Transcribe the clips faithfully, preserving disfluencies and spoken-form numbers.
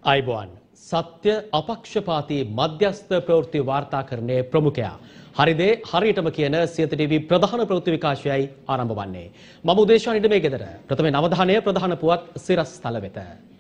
අයිබෝන් සත්‍ය අපක්ෂපාතී මධ්‍යස්ථ ප්‍රවෘත්ති වාර්තාකරණයේ ප්‍රමුඛයා හරිදේ හරියටම කියන සියත ටීවී ප්‍රධාන ප්‍රවෘත්ති විකාශයයි ආරම්භ වන්නේ. මම උදේශා නිඩමේ ගෙදර. ප්‍රථමයෙන් අවධානය ප්‍රධාන පුවත් සිරස්තල වෙත.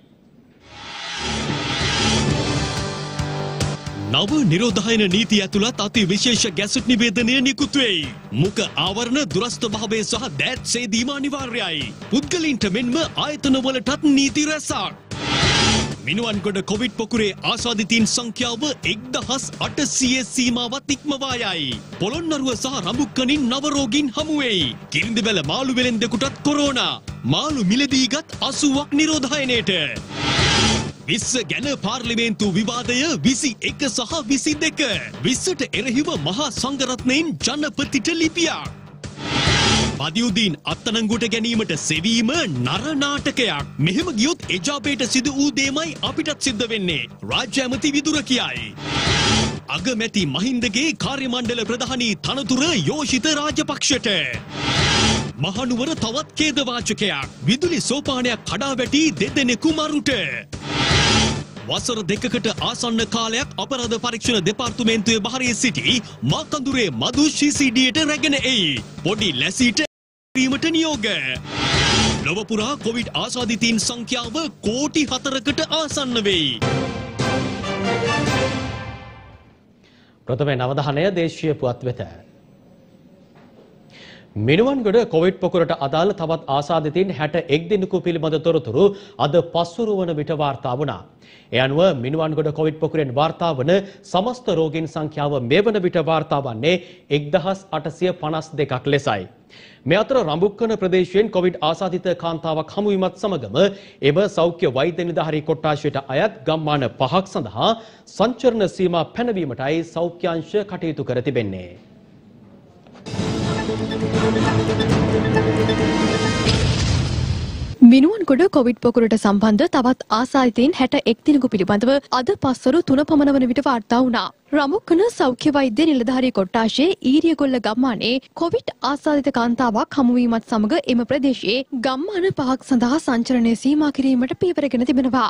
නව නිරෝධායන නීතිය ඇතුළත් අති විශේෂ ගැසට් නිවේදනය නිකුත් වෙයි. මුඛ ආවරණ දුරස්ථ භාවය සහ දෑත් සේදීම අනිවාර්යයි. පුද්ගලයින්ට මෙන්ම ආයතන වලටත් නීති රැසක්. මිනුවන්ගොඩ කොවිඩ් පොකුරේ ආසාදිතයින් සංඛ්‍යාව එක්දහස් අටසිය සීමාවත් ඉක්මවා යයි. පොළොන්නරුව සහ රඹුක්කනින් නව රෝගීන් හමු වෙයි. කිරිඳිවැල මාළු වෙළෙන්දෙකුටත් කොරෝනා. මාළු මිලදීගත් අසූවක් නිරෝධායනයට. විස්ස ගැන පාර්ලිමේන්තු විවාදය විසි එක සහ විසි දෙක. විස්සට එරෙහිව මහා සංඝරත්නයෙන් ජනපතිට ලිපියක්. මදියුදීන් අත්අඩංගුවට ගැනීමට සෙවීම නර නාටකයක්. මෙහෙම ගියොත් එජාපයට සිදු වූ දේමයි අපිටත් සිද්ධ වෙන්නේ. රාජ්‍ය ඇමති විදුර කියයි. අගමැති මහින්දගේ කාර්යමණ්ඩල ප්‍රධානී තනතුර යෝෂිත රාජපක්ෂට. මහනුවර තවත් ඛේදවාචකයක්. විදුලි සෝපානයක් කඩා වැටි දෙදෙනෙකු මරුට. වසර දෙකකට ආසන්න කාලයක් අපරාධ පරීක්ෂණ දෙපාර්තමේන්තුවේ බහරේ සිටි මාකඳුරේ මදු සීසීඩීයට රැගෙන එයි. පොඩි ලැසීට ීමට නියෝග. ලොව පුරා කොවිඩ් ආසාදිතයින් සංඛ්‍යාව කෝටි හතරකට ආසන්න වෙයි. ප්‍රථමයෙන් අවධානය දේශීය පුවත් වෙත. මිනුවන්ගොඩ කොවිඩ් පොකුරට අදාළ තවත් ආසාදිතයින් හැට එක් දෙනෙකු පිළිබඳ තොරතුරු අද පස්වරු වන විට වාර්තා වුණා. ඒ අනුව මිනුවන්ගොඩ කොවිඩ් පොකුරෙන් වාර්තා වන සමස්ත රෝගීන් සංඛ්‍යාව මේ වන විට වාර්තා වන්නේ එක්දහස් අටසිය පනස් දෙකක් ලෙසයි. මේ අතර රඹුක්කන ප්‍රදේශයෙන් කොවිඩ් ආසාදිත කාන්තාවක් හමු වීමත් සමගම එම සෞඛ්‍ය වෛද්‍ය නිලධාරී කොට්ටාශයට අයත් ගම්මාන පහක් සඳහා සංචරණ සීමා පැනවීමටයි සෞඛ්‍ය අංශ කටයුතු කර තිබෙන්නේ. මිනුවන්ගොඩ කොවිඩ් පොකුරට සම්බන්ධ තවත් ආසාදිතයින් හැට එක් දිනකු පිළිබඳව අද පස්වරු තුන පමණ වන විට වාර්තා වුණා. රඹුක්කන සෞඛ්‍ය වෛද්‍ය නිලධාරී කොට්ටාශයේ ඊරියගොල්ල ගම්මානයේ කොවිඩ් ආසාදිත කාන්තාවක් හමු වීමත් සමග එම ප්‍රදේශයේ ගම්මාන පහක් සඳහා සංචරණය සීමා කිරීමට පියවරගෙන තිබෙනවා.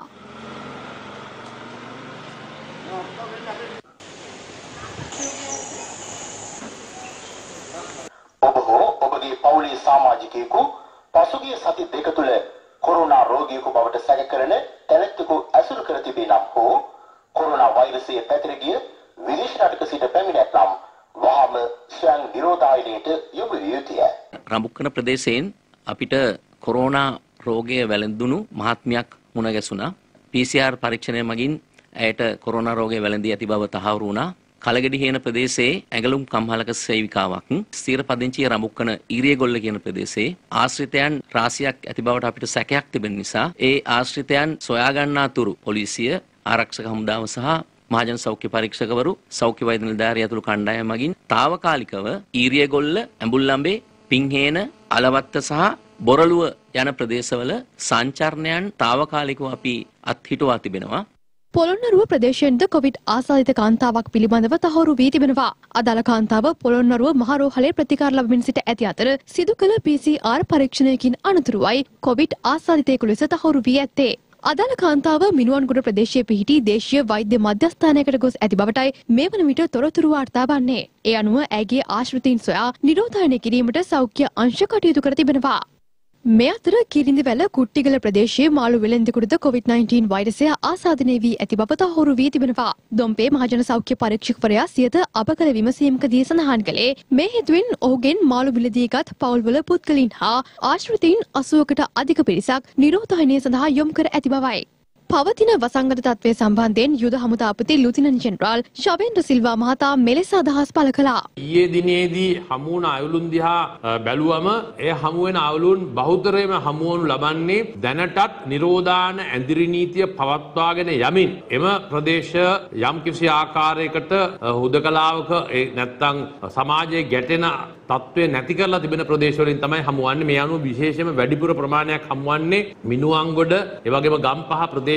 ඔබ හෝ ඔබගේ පවුලේ සමාජිකයෙකු පසුගිය සති දෙක තුළ කොරෝනා රෝගියෙකු බවට සැක කරන තැනැත්තෙකු ඇසුරු කර තිබේ නම් හෝ කොරෝනා වෛරසය පැතිර ගිය විදේශ රටක සිට පැමිණෙත් නම් වහාම ස්වයං නිරෝධායනයට යොමු විය යුතුය. රඹුක්කන ප්‍රදේශයෙන් අපිට කොරෝනා රෝගය වැළඳුණු මහත්මියක් මුණ ගැසුණා. පී සී ආර් පරීක්ෂණය මගින් ඇයට කොරෝනා රෝගය වැළඳී ඇති බව තහවුරු වුණා. කලගෙඩි හේන ප්‍රදේශයේ ඇඟලුම් කම්හලක සේවිකාවක් ස්ථිර පදිංචිය රඹුක්කන ඊරියගොල්ල කියන ප්‍රදේශයේ ආශ්‍රිතයන් රාශියක් ඇති බවට අපිට සැකයක් තිබෙන නිසා ඒ ආශ්‍රිතයන් සොයා ගන්නා තුරු පොලිසිය ආරක්ෂක හමුදාව සහ මහජන සෞඛ්‍ය පරීක්ෂකවරු සෞඛ්‍ය වෛද්‍ය නිලධාරිය ඇතුළු කණ්ඩායම මගින් తాවකාලිකව ඊරියගොල්ල ඇඹුල්ලඹේ පිංහේන අලවත්ත සහ බොරළුව යන ප්‍රදේශවල සංචරණයන් తాවකාලිකව අපි අත්හිටුවා තිබෙනවා. පොළොන්නරුව ප්‍රදේශයෙන්ද කොවිඩ් ආසාදිත කාන්තාවක් පිළිබඳව තහවුරු වී තිබෙනවා. අදාළ කාන්තාව පොළොන්නරුව මහරෝහලේ ප්‍රතිකාර ලබමින් සිට ඇති අතර සිදු කළ පී සී ආර් පරීක්ෂණයකින් අනතුරුවයි කොවිඩ් ආසාදිතයෙකු ලෙස තහවුරු වී ඇත්තේ. අදාළ කාන්තාව මිනුවන්ගොඩ ප්‍රදේශයේ පිහිටි දේශීය වෛද්‍ය මධ්‍යස්ථානයකට ගොස් ඇති බවටයි මේ වන විට තොරතුරු වාර්තා වන්නේ. ඒ අනුව ඇගේ ආශ්‍රිතයින් සොයා නිරෝධායනය කිරීමට සෞඛ්‍ය අංශ කටයුතු කර තිබෙනවා. මේ අතර කිරිඳිවැල කුට්ටිගල ප්‍රදේශයේ මාළු වෙළෙන්දෙකුටද කොවිඩ් නයින්ටීන් වෛරසය ආසාදනය වී ඇති බව තහවුරු වී තිබෙනවා. දොම්පේ මහජන සෞඛ්‍ය පරීක්ෂකවරයා සියත අපකල විමසීමකදී සඳහන් කළේ මේ හේතුවෙන් ඔහුගෙන් මාළු මිලදීගත් පවුල්වල පුද්ගලයින් හා ආශ්‍රිතයින් අසූවකට අධික පිරිසක් නිරෝධායනය සඳහා යොමු කර ඇති බවයි. පවතින වසංගත තත්ත්වය සම්බන්ධයෙන් යුද හමුදාපති ලුතිනන් ජෙනරාල් ශවේන්ද්‍ර සිල්වා මහතා මෙලෙස අදහස් පළ කළා. ඊයේ දිනේදී හමු වුණ අයලුන් දිහා බැලුවම ඒ හමු වෙන අයලුන් බහුතරයම හමු වනු ලබන්නේ දැනටත් නිරෝධායන ඇඳිරි නීතිය පවත්වාගෙන යමින් එම ප්‍රදේශ යම් කිසි ආකාරයකට හුදකලාවක නැත්නම් සමාජයේ ගැටෙන තත්ත්වය නැති කරලා තිබෙන ප්‍රදේශවලින් තමයි හමු වන්නේ. මේ අනුව විශේෂයෙන්ම වැඩිපුර ප්‍රමාණයක් හමු වන්නේ මිනුවන්ගොඩ, ඒ වගේම ගම්පහ ප්‍රදේශ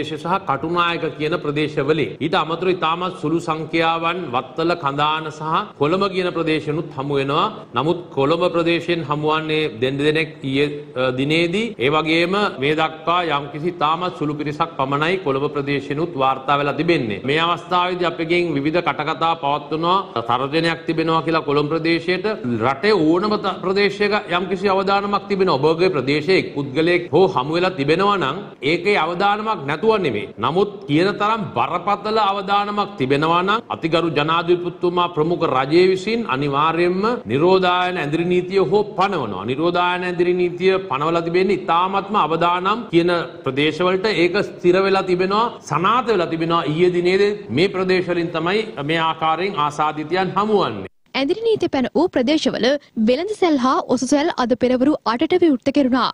ප්‍රදේශ සහ කටුනායක කියන ප්‍රදේශවලින්. ඊට අමතරව ඉතාමත් සුළු සංඛ්‍යාවන් වත්තල කඳාන සහ කොළඹ කියන ප්‍රදේශනුත් හමු වෙනවා. නමුත් කොළඹ ප්‍රදේශයෙන් හමුවන්නේ දෙන්න දෙනෙක් ඊයේ දිනේදී. ඒ වගේම මේ දක්වා යම්කිසි ඉතාමත් සුළු පිරිසක් පමණයි කොළඹ ප්‍රදේශනුත් වාර්තා වෙලා තිබෙන්නේ. මේ අවස්ථාවේදී අපගෙන් විවිධ කටකතා පවත්වනවා. තර්ජනයක් තිබෙනවා කියලා කොළඹ ප්‍රදේශයට. රටේ ඕනම ප්‍රදේශයක යම්කිසි අවදානමක් තිබෙනවා. ඔබගේ ප්‍රදේශයේ එක් පුද්ගලයෙක් හෝ හමු වෙලා තිබෙනවා නම් ඒකේ අවදානමක් නැතුව නෙමෙයි. නමුත් කියන තරම් බරපතල අවදානමක් තිබෙනවා නම් අතිගරු ජනාධිපතිතුමා ප්‍රමුඛ රජයේ විසින් අනිවාර්යයෙන්ම නිරෝධායන ඇඳිරි නීතිය හෝ පනවනවා. නිරෝධායන ඇඳිරි නීතිය පනවලා තිබෙන්නේ ඉතාමත්ම අවදානම් කියන ප්‍රදේශවලට. ඒක ස්ථිර වෙලා තිබෙනවා, සනාථ වෙලා තිබෙනවා. ඊයේ දිනේදී මේ ප්‍රදේශවලින් තමයි මේ ආකාරයෙන් ආසාදිතයන් හමුවන්නේ. ඇඳිරි නීති පැන වූ ප්‍රදේශවල වෙළඳ සැල් හා ඔසුසැල් අද පෙරවරු අටට විවෘත කෙරුණා.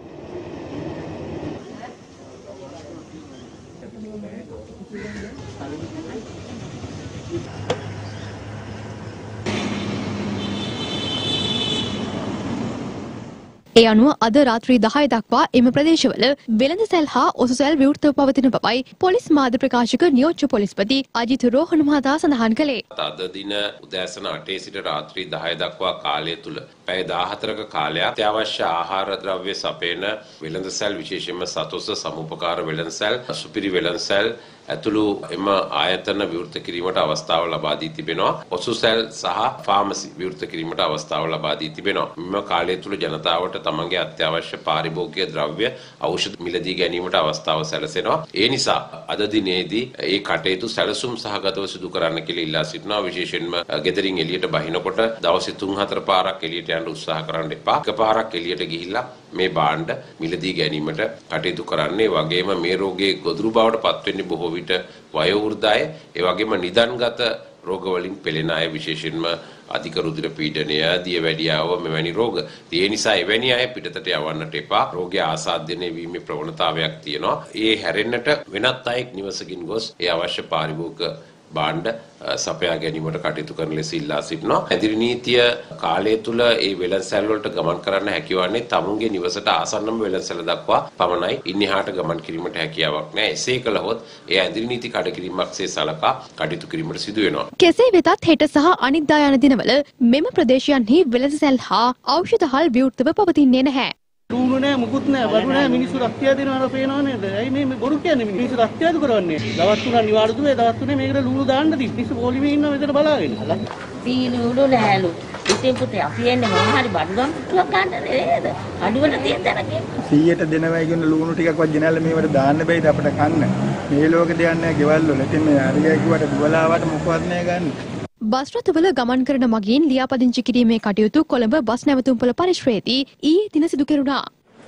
ඒ අනුව අද රාත්‍රී දහය දක්වා එම ප්‍රදේශවල වෙළඳ සැල් හා ඔසුසැල් විවෘතව පවතින බවයි පොලිස් මාධ්‍ය ප්‍රකාශක නියෝජ්‍ය පොලිස්පති අජිත් රෝහණ මහතා සඳහන් කළේ. අද දින උදෑසන අටේ සිට රාත්‍රී දහය දක්වා කාලය තුල පැය දාහතරක කාලයක් අත්‍යවශ්‍ය ආහාර ද්‍රව්‍ය සපයන වෙළඳ සැල්, විශේෂයෙන්ම සතොස සමුපකාර වෙළඳ සැල්, සුපිරි වෙළඳ සැල් ඇතුළු එම ආයතන විවෘත කිරීමට අවස්ථාව ලබා දී තිබෙනවා. ඔසුසැල් සහ ෆාමසි විවෘත කිරීමට අවස්ථාව ලබා දී තිබෙනවා. මෙම කාලය තුල ජනතාවට තමන්ගේ අත්‍යවශ්‍ය පාරිභෝගික ද්‍රව්‍ය, ඖෂධ මිලදී ගැනීමට අවස්ථාව සැලසෙනවා. ඒ නිසා අද දිනේදී ඒ කටයුතු සැලසුම් සහගතව සිදු කරන්න කියලා ඉල්ලා සිටිනවා. විශේෂයෙන්ම ගෙදරින් එළියට බහිනකොට දවසේ තුන් හතර පාරක් එළියට යන්න උත්සාහ කරන්න එපා. එකපාරක් එළියට ගිහිල්ලා මේ භාණ්ඩ මිලදී ගැනීමට කටයුතු කරන්නේ. වගේම මේ රෝගයේ ගොදුරු බවට පත් වෙන්නේ බොහෝ විට වයෝවෘද්ධ, ඒ වගේම නිදන්ගත රෝගවලින් පෙළෙන අය, විශේෂයෙන්ම අධික රුධිර පීඩනය, දියවැඩියාව මෙවැනි රෝග. ඒ නිසා එවැනි අය පිටතට යවන්නට එපා. රෝගය ආසාදනය වීමේ ප්‍රවණතාවයක් තියෙනවා. ඒ හැරෙන්නට වෙනත් අයෙක් නිවසකින් ගොස් ඒ අවශ්‍ය පාරිභෝගික භාණ්ඩ සපයා ගැනීමට කටයුතු කරන ලෙස ඉල්ලා සිටිනවා. ඇඳිරි නීතිය කාලය තුල ඒ වෙළඳසැල් වලට ගමන් කරන්න හැකියවන්නේ තමුන්ගේ නිවසට ආසන්නම වෙළඳසැල දක්වා පමණයි. ඉන්නහාට ගමන් කිරීමට හැකියාවක් නැහැ. එසේ කළහොත් ඒ ඇඳිරි නීති කඩ කිරීමක්සේ සලකා කටයුතු කිරීමට සිදු වෙනවා. කෙසේ වෙතත් හෙට සහ අනිද්දා යන දිනවල මෙම ප්‍රදේශයන්හි වෙළඳසැල් හා ඖෂධහල් විවෘතව පවතින්නේ නැහැ. ලුණු නෑ, මුකුත් නෑ, වඩු නෑ, මිනිස්සු රක්තිය දෙනවා පේනව නේද? ඇයි මේ මේ බොරු කියන්නේ? මිනිස්සු රක්තියද කරන්නේ? දවස් තුනක් නිවාඩු දුවේ, දවස් තුනේ මේකට ලුණු දාන්න දී. මිනිස්සු පොලිමේ ඉන්නවා මෙතන බලාගෙන. සීනි උඩු නෑලු. ඉතින් පුතේ අපි එන්නේ මොන හරි බඩු ගම්තුවක් ගන්න නේද? අඩුවට තියෙන තැනක. සීයට දෙනවා කියන ලුණු ටිකක්වත් ගෙනල්ලා මේවට දාන්න බෑද අපිට කන්න. මේ ලෝකේ දෙයක් නෑ ගෙවල් වල. ඉතින් මේ අරියා කිව්වට දුවලාවට මොකවත් නෑ ගන්න. බස් රථවල ගමන් කරන මගීන් ලියාපදිංචි කිරීමේ කටයුතු කොළඹ බස් නැවතුම්පොළ පරිශ්‍රයේදී ඊයේ දින සිදු කෙරුණා.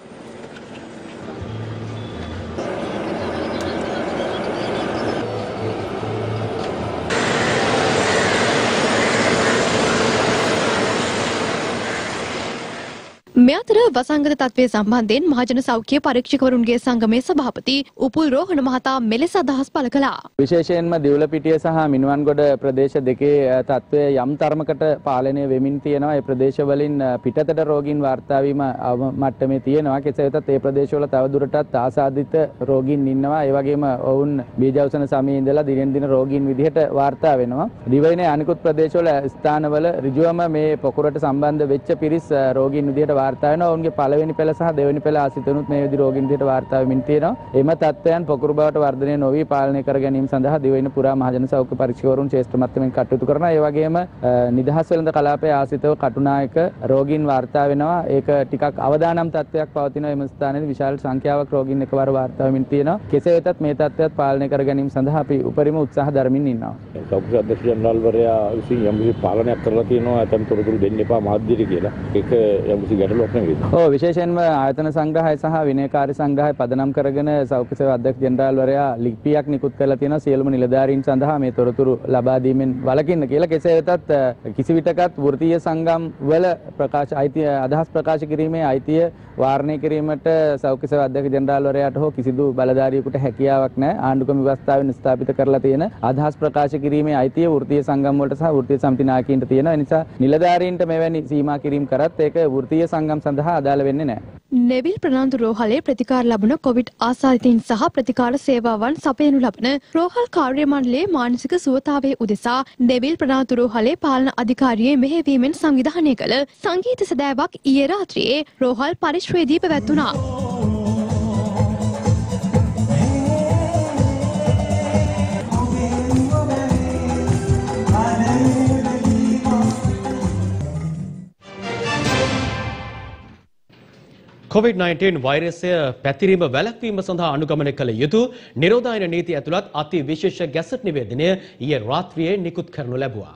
මේ අතර වසංගත තත්ත්වය සම්බන්ධයෙන් මහජන සෞඛ්‍ය පරීක්ෂකවරුන්ගේ සංගමේ සභාපති උපුල් රෝහණ මහතා මෙලෙස අදහස් පළ කළා. විශේෂයෙන්ම දිවුලපිටිය සහ මිනුවන්ගොඩ ප්‍රදේශ දෙකේ තත්ත්වය යම් තරමකට පාලනය වෙමින් තියෙනවා. ඒ ප්‍රදේශවලින් පිටතට රෝගීන් වාර්තා වීම මට්ටමේ තියෙනවා. කෙසේ වෙතත් ඒ ප්‍රදේශවල තවදුරටත් ආසාදිත රෝගීන් ඉන්නවා. ඒ වගේම ඔවුන් බීජෞෂධ සමයේ ඉඳලා දිනෙන් දින රෝගීන් විදිහට වාර්තා වෙනවා. දිවයිනේ අනිකුත් ප්‍රදේශවල ස්ථානවල ඍජුවම මේ පොකුරට සම්බන්ධ වෙච්ච පිරිස් රෝගීන් විදිහට වාර්තා වෙනවා. ඔවුන්ගේ පළවෙනි පෙළ සහ දෙවෙනි පෙළ ආසිතනුත් මේ විදිහ රෝගීන් විදිහට වාර්තා වෙමින් තියෙනවා. එම තත්ත්වයන් පොකුරු බවට වර්ධනය නොවි පාලනය කර ගැනීම සඳහා දිවයින පුරා මහජන සෞඛ්‍ය පරීක්ෂකවරුන් ශ්‍රේෂ්ඨ මට්ටමින් කටයුතු කරනවා. ඒ වගේම නිදහස් වෙළඳ කලාපයේ ආසිතව කටුනායක රෝගීන් වාර්තා වෙනවා. ඒක ටිකක් අවදානම් තත්ත්වයක් පවතිනවා. එම ස්ථානයේ විශාල සංඛ්‍යාවක් රෝගීන් එකවර වාර්තා වෙමින් තියෙනවා. කෙසේ වෙතත් මේ තත්ත්වයත් පාලනය කර ගැනීම සඳහා අපි උපරිම උත්සාහ දරමින් ඉන්නවා. සෞඛ්‍ය අධ්‍යක්ෂ ජනරාල්වරයා විසින් යම්කිසි පාලනයක් කරලා තියෙනවා. ඇතම් තොරතුරු දෙන්න එපා මාධ්‍යට කියලා. ඒක යම්කිසි ගැටලුවක් නෙවෙයි. ඔව් විශේෂයෙන්ම ආයතන සංග්‍රහය සහ විනයකාරී සංග්‍රහය පදනම් කරගෙන සෞඛ්‍ය සේවා අධ්‍යක්ෂ ජනරාල්වරයා ලිපියක් නිකුත් කරලා තියෙනවා සියලුම නිලධාරීන් සඳහා මේ තොරතුරු ලබා දීමෙන් වළකින්න කියලා. කෙසේ වෙතත් කිසි විටකත් වෘත්තීය සංගම් වල ප්‍රකාශ අයිතිය අදහස් ප්‍රකාශ කිරීමේ අයිතිය වාරණය කිරීමට සෞඛ්‍ය සේවා අධ්‍යක්ෂ ජනරාල්වරයාට හෝ කිසිදු බලධාරියෙකුට හැකියාවක් නැහැ. ආණ්ඩුක්‍රම ව්‍යවස්ථාවෙන් ස්ථාපිත කරලා තියෙන අදහස් ප්‍රකාශ කිරීමේ අයිතිය වෘත්තීය සංගම් වලට සහ වෘත්තීය සමිති නායකයින්ට තියෙනවා. ඒ නිසා නිලධාරීන්ට මෙවැනි සීමා කිරීම කරත් ඒක වෘත්තීය සංගම් නීතිපංගම් සඳහා අදාළ වෙන්නේ නැහැ. නෙවිල් ප්‍රනාන්දු රෝහලේ ප්‍රතිකාර ලබන කොවිඩ් ආසාදිතයින් සහ ප්‍රතිකාර සේවාවන් සපයනු ලබන රෝහල් කාර්ය මණ්ඩලයේ මානසික සුවතාවයේ උදෙසා නෙවිල් ප්‍රනාන්දු රෝහලේ පාලන අධිකාරියේ මෙහෙයවීමෙන් සංවිධානය කළ සංගීත සැදෑවක් ඊයේ රාත්‍රියේ රෝහල් පරිශ්‍රයේදී පැවැත්වුණා. කොවිඩ් නයින්ටීන් වෛරසය පැතිරීම වැළැක්වීම සඳහා අනුගමනය කළ යුතු නිරෝධායන නීති ඇතුළත් අති විශේෂ ගැසට් නිවේදනය ඊයේ රාත්‍රියේ නිකුත් කරනු ලැබුවා.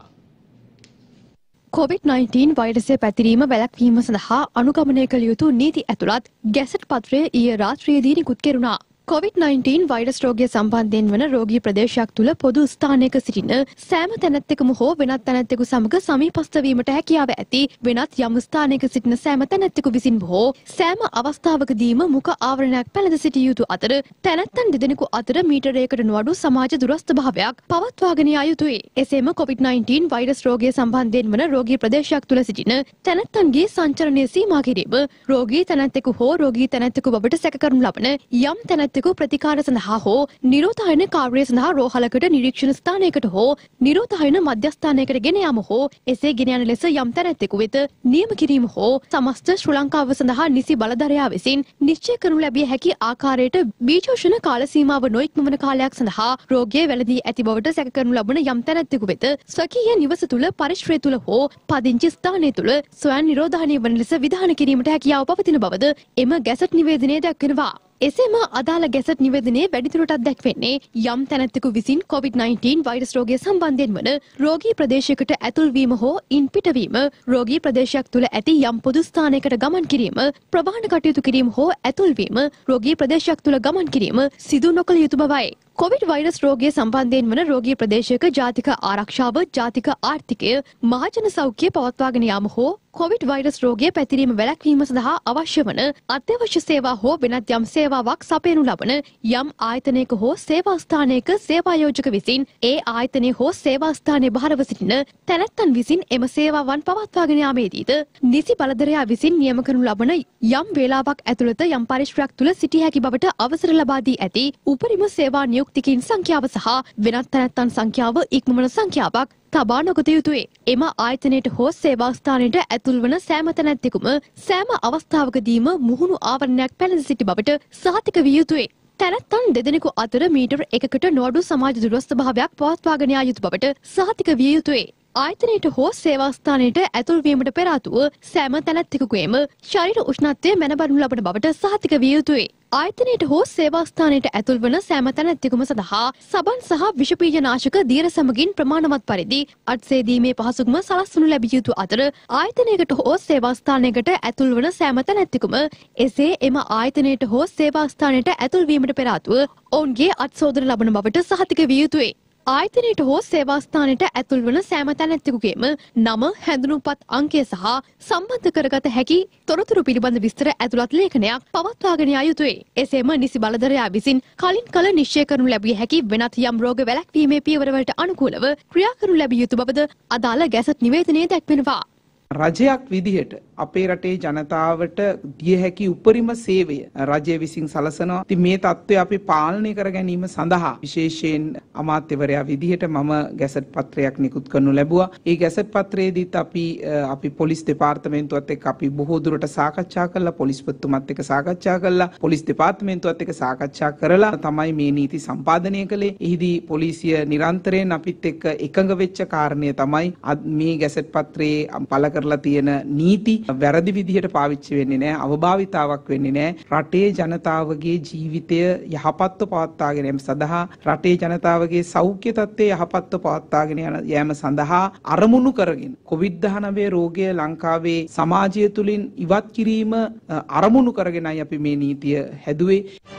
කොවිඩ් නයින්ටීන් වෛරසය පැතිරීම වැළැක්වීම සඳහා අනුගමනය කළ යුතු නීති ඇතුළත් ගැසට් පත්‍රය ඊයේ රාත්‍රියේදී නිකුත් කෙරුණා. කොවිඩ් නයින්ටීන් වෛරස් රෝගය සම්බන්ධයෙන් වන රෝගී ප්‍රදේශයක් තුළ පොදු ස්ථානයක සිටින සෑම තැනැත්තෙකුම හෝ වෙනත් තැනැත්තෙකු සමග සමීපස්ථ වීමට හැකියාව ඇති වෙනත් යම් ස්ථානයක සිටින සෑම තැනැත්තෙකු විසින් හෝ සෑම අවස්ථාවකදීම මුඛ ආවරණයක් පැළඳ සිටිය යුතු අතර තැනැත්තන් දෙදෙනෙකු අතර මීටරයකට නොඅඩු සමාජ දුරස්ථ භාවයක් පවත්වාගෙන යා යුතුයි. එසේම කොවිඩ් නයින්ටීන් වෛරස් රෝගය සම්බන්ධයෙන් වන රෝගී ප්‍රදේශයක් තුළ සිටින තැනැත්තන්ගේ සංචරණය සීමා කිරීම, රෝගී තැනැත්තෙකු හෝ රෝගී තැනැත්තෙකු බවට සැක කරනු ලබන යම් තැනැත්තෙකු ප්‍රතිකාර සඳහා හෝ නිරෝධායන කාර්යය සඳහා රෝහලකට නිරීක්ෂණ ස්ථානයකට හෝ නිරෝධායන මධ්‍යස්ථානයකට ගෙන යාම හෝ එසේ ගෙන යන ලෙස යම් තැනැත්තෙකු වෙත නියම කිරීම හෝ සමස්ත ශ්‍රී ලංකාව සඳහා නිසි බලධරයා විසින් නිශ්චය කරනු ලැබිය හැකි ආකාරයට බීජෝෂණ කාල සීමාව නොඉක්මවන කාලයක් සඳහා රෝගය වැළඳී ඇති බවට සැක කරනු ලබන යම් තැනැත්තෙකු වෙත ස්වකීය නිවස තුළ පරිශ්‍රය තුළ හෝ පදිංචි ස්ථානය තුළ ස්වයං නිරෝධායනය වන ලෙස විධානය කිරීමට හැකියාව පවතින බවද එම ගැසට් නිවේදනයේ දැක්වෙනවා. එසේම අදාළ ගැසට් නිවේදනයේ වැඩිදුරටත් දැක්වෙන්නේ යම් තැනැත්තෙකු විසින් කොවිඩ් නයින්ටීන් වෛරස් රෝගය සම්බන්ධයෙන් වන රෝගී ප්‍රදේශයකට ඇතුල්වීම හෝ ඉන් පිටවීම, රෝගී ප්‍රදේශයක් තුළ ඇති යම් පොදු ස්ථානයකට ගමන් කිරීම, ප්‍රවාහන කටයුතු කිරීම හෝ ඇතුල්වීම, රෝගී ප්‍රදේශයක් තුළ ගමන් කිරීම සිදු නොකළ යුතු බවයි. කොවිඩ් වෛරස් රෝගය සම්බන්ධයෙන් වන රෝගී ප්‍රදේශයක ජාතික ආරක්ෂාව, ජාතික ආර්ථිකය, මහජන සෞඛ්‍යය පවත්වාගෙන යාම හෝ කොවිඩ් වෛරස් රෝගය පැතිරීම වැළැක්වීම සඳහා අවශ්‍ය වන අත්‍යවශ්‍ය සේවා හෝ වෙනත් යම් සේවාවක් සපයනු ලබන යම් ආයතනයක හෝ සේවා ස්ථානයක සේවායෝජක විසින් ඒ ආයතනය හෝ සේවා ස්ථානයේ බහරව සිටින තැනැත්තන් විසින් එම සේවාවන් පවත්වාගෙන යාමේදීද නිසි බලධරයා විසින් නියම කරනු ලබන යම් වේලාවක් ඇතුළත යම් පරිශ්‍රයක් තුළ සිටිය හැකි බවට අවසර ලබා දී ඇති උපරිම සේවා නියුක්තිකින් සංඛ්‍යාව සහ වෙනත් තැනැත්තන් සංඛ්‍යාව ඉක්මවන සංඛ්‍යාවක් තබා නොගත යුතුයි. එම ආයතනයට හෝ සේවා ස්ථානයට ඇතුල් වන සෑම තැනැත්තෙකුම සෑම අවස්ථාවකදීම මුහුණු ආවරණයක් පැළඳ සිටි බවට සහතික විය යුතුයි. තැනැත්තන් දෙදෙනෙකු අතර මීටර් එකකට නොඅඩු සමාජ දුරස්ථ භාවයක් පවත්වාගෙන යා යුතු බවට සහතික විය යුතුයි. ආයතනයට හෝ සේවා ස්ථානයට ඇතුල් වීමට පෙර ආතුව සෑම තැනැත්තෙකුගේම ශරීර උෂ්ණත්වය මැනබඩු ලබන බවට සහතික විය යුතුයි. ආයතනයට හෝ සේවා ස්ථානයට ඇතුල් වන සෑම තැනැත්තෙකුම සඳහා සබන් සහ විෂබීජනාශක දීර සමගින් ප්‍රමාණවත් පරිදි අත්සේදීමේ පහසුකම සලස්වනු ලැබිය යුතු අතර ආයතනයකට හෝ සේවා ස්ථානයකට ඇතුල් වන සෑම තැනැත්තෙකුම එසේ එම ආයතනයට හෝ සේවා ස්ථානයට ඇතුල් වීමට පෙර ආතුව ඔවුන්ගේ අත්සෝදන ලබන බවට සහතික විය යුතුයි. ආයතනයට හෝ සේවා ස්ථානයට ඇතුල් වන සෑම තැනැත්තෙකුගේම නම, හැඳුනුම්පත් අංකය සහ සම්බන්ධ කරගත හැකි තොරතුරු පිළිබඳ විස්තර ඇතුළත් ලේඛනයක් පවත්වාගෙන යා යුතුයි. එසේම නිසි බලධරයා විසින් කලින් කල නිශ්චය කරනු ලැබිය හැකි වෙනත් යම් රෝග වැළැක්වීමේ පියවරවලට අනුකූලව ක්‍රියා කරනු ලැබිය යුතු බවද අදාළ ගැසට් නිවේදනයේ දැක්වෙනවා. රජයක් විදිහට අපේ රටේ ජනතාවට දිය හැකි උපරිම සේවය රජය විසින් සලසනවා. ඉතින් මේ தත්ත්වය අපි පාලනය කර ගැනීම සඳහා විශේෂයෙන් අමාත්‍යවරයා විදිහට මම ගැසට් පත්‍රයක් නිකුත් කරනු ලැබුවා. ඒ ගැසට් පත්‍රයේදීත් අපි අපි පොලිස් දෙපාර්තමේන්තුවත් එක්ක අපි බොහෝ දුරට සාකච්ඡා කළා, පොලිස්පතිතුමත් එක්ක සාකච්ඡා කළා, පොලිස් දෙපාර්තමේන්තුවත් එක්ක සාකච්ඡා කරලා තමයි මේ නීති සම්පාදනය කළේ. එහිදී පොලිසිය නිරන්තරයෙන් අපිත් එක්ක එකඟ වෙච්ච කාරණය තමයි මේ ගැසට් පත්‍රයේ පළ කරලා තියෙන නීති වැරදි විදිහට පාවිච්චි වෙන්නේ නැහැ, අවභාවිතාවක් වෙන්නේ නැහැ. රටේ ජනතාවගේ ජීවිතය යහපත්ව පවත්වාගෙන යාම සඳහා, රටේ ජනතාවගේ සෞඛ්‍ය තත්ත්වය යහපත්ව පවත්වාගෙන යාම සඳහා අරමුණු කරගෙන කොවිඩ් දහනවය රෝගය ලංකාවේ සමාජය තුළින් ඉවත් කිරීම අරමුණු කරගෙනයි අපි මේ නීතිය හැදුවේ.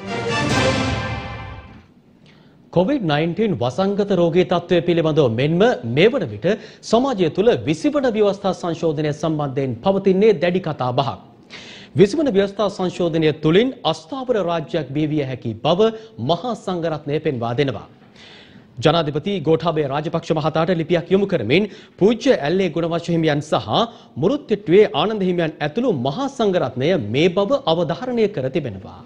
කොවිඩ් නයින්ටීන් වසංගත රෝගී තත්ත්වය පිළිබඳව මෙන්ම මේ වන විට සමාජය තුළ විසිවන ව්‍යවස්ථා සංශෝධනය සම්බන්ධයෙන් පවතින්නේ දැඩි කතා බහක්. විසිවන ව්‍යවස්ථා සංශෝධනය තුළින් අස්ථාවර රාජ්‍යයක් බිහිවිය හැකි බව මහා සංඝරත්නය පෙන්වා දෙනවා. ජනාධිපති ගෝඨාභය රාජපක්ෂ මහතාට ලිපියක් යොමු කරමින් පූජ්‍ය ඇල්ලේ ගුණවංශ හිමියන් සහ මුරුත්තිට්ටුවේ ආනන්ද හිමියන් ඇතුළු මහා සංඝරත්නය මේ බව අවධාරණය කර තිබෙනවා.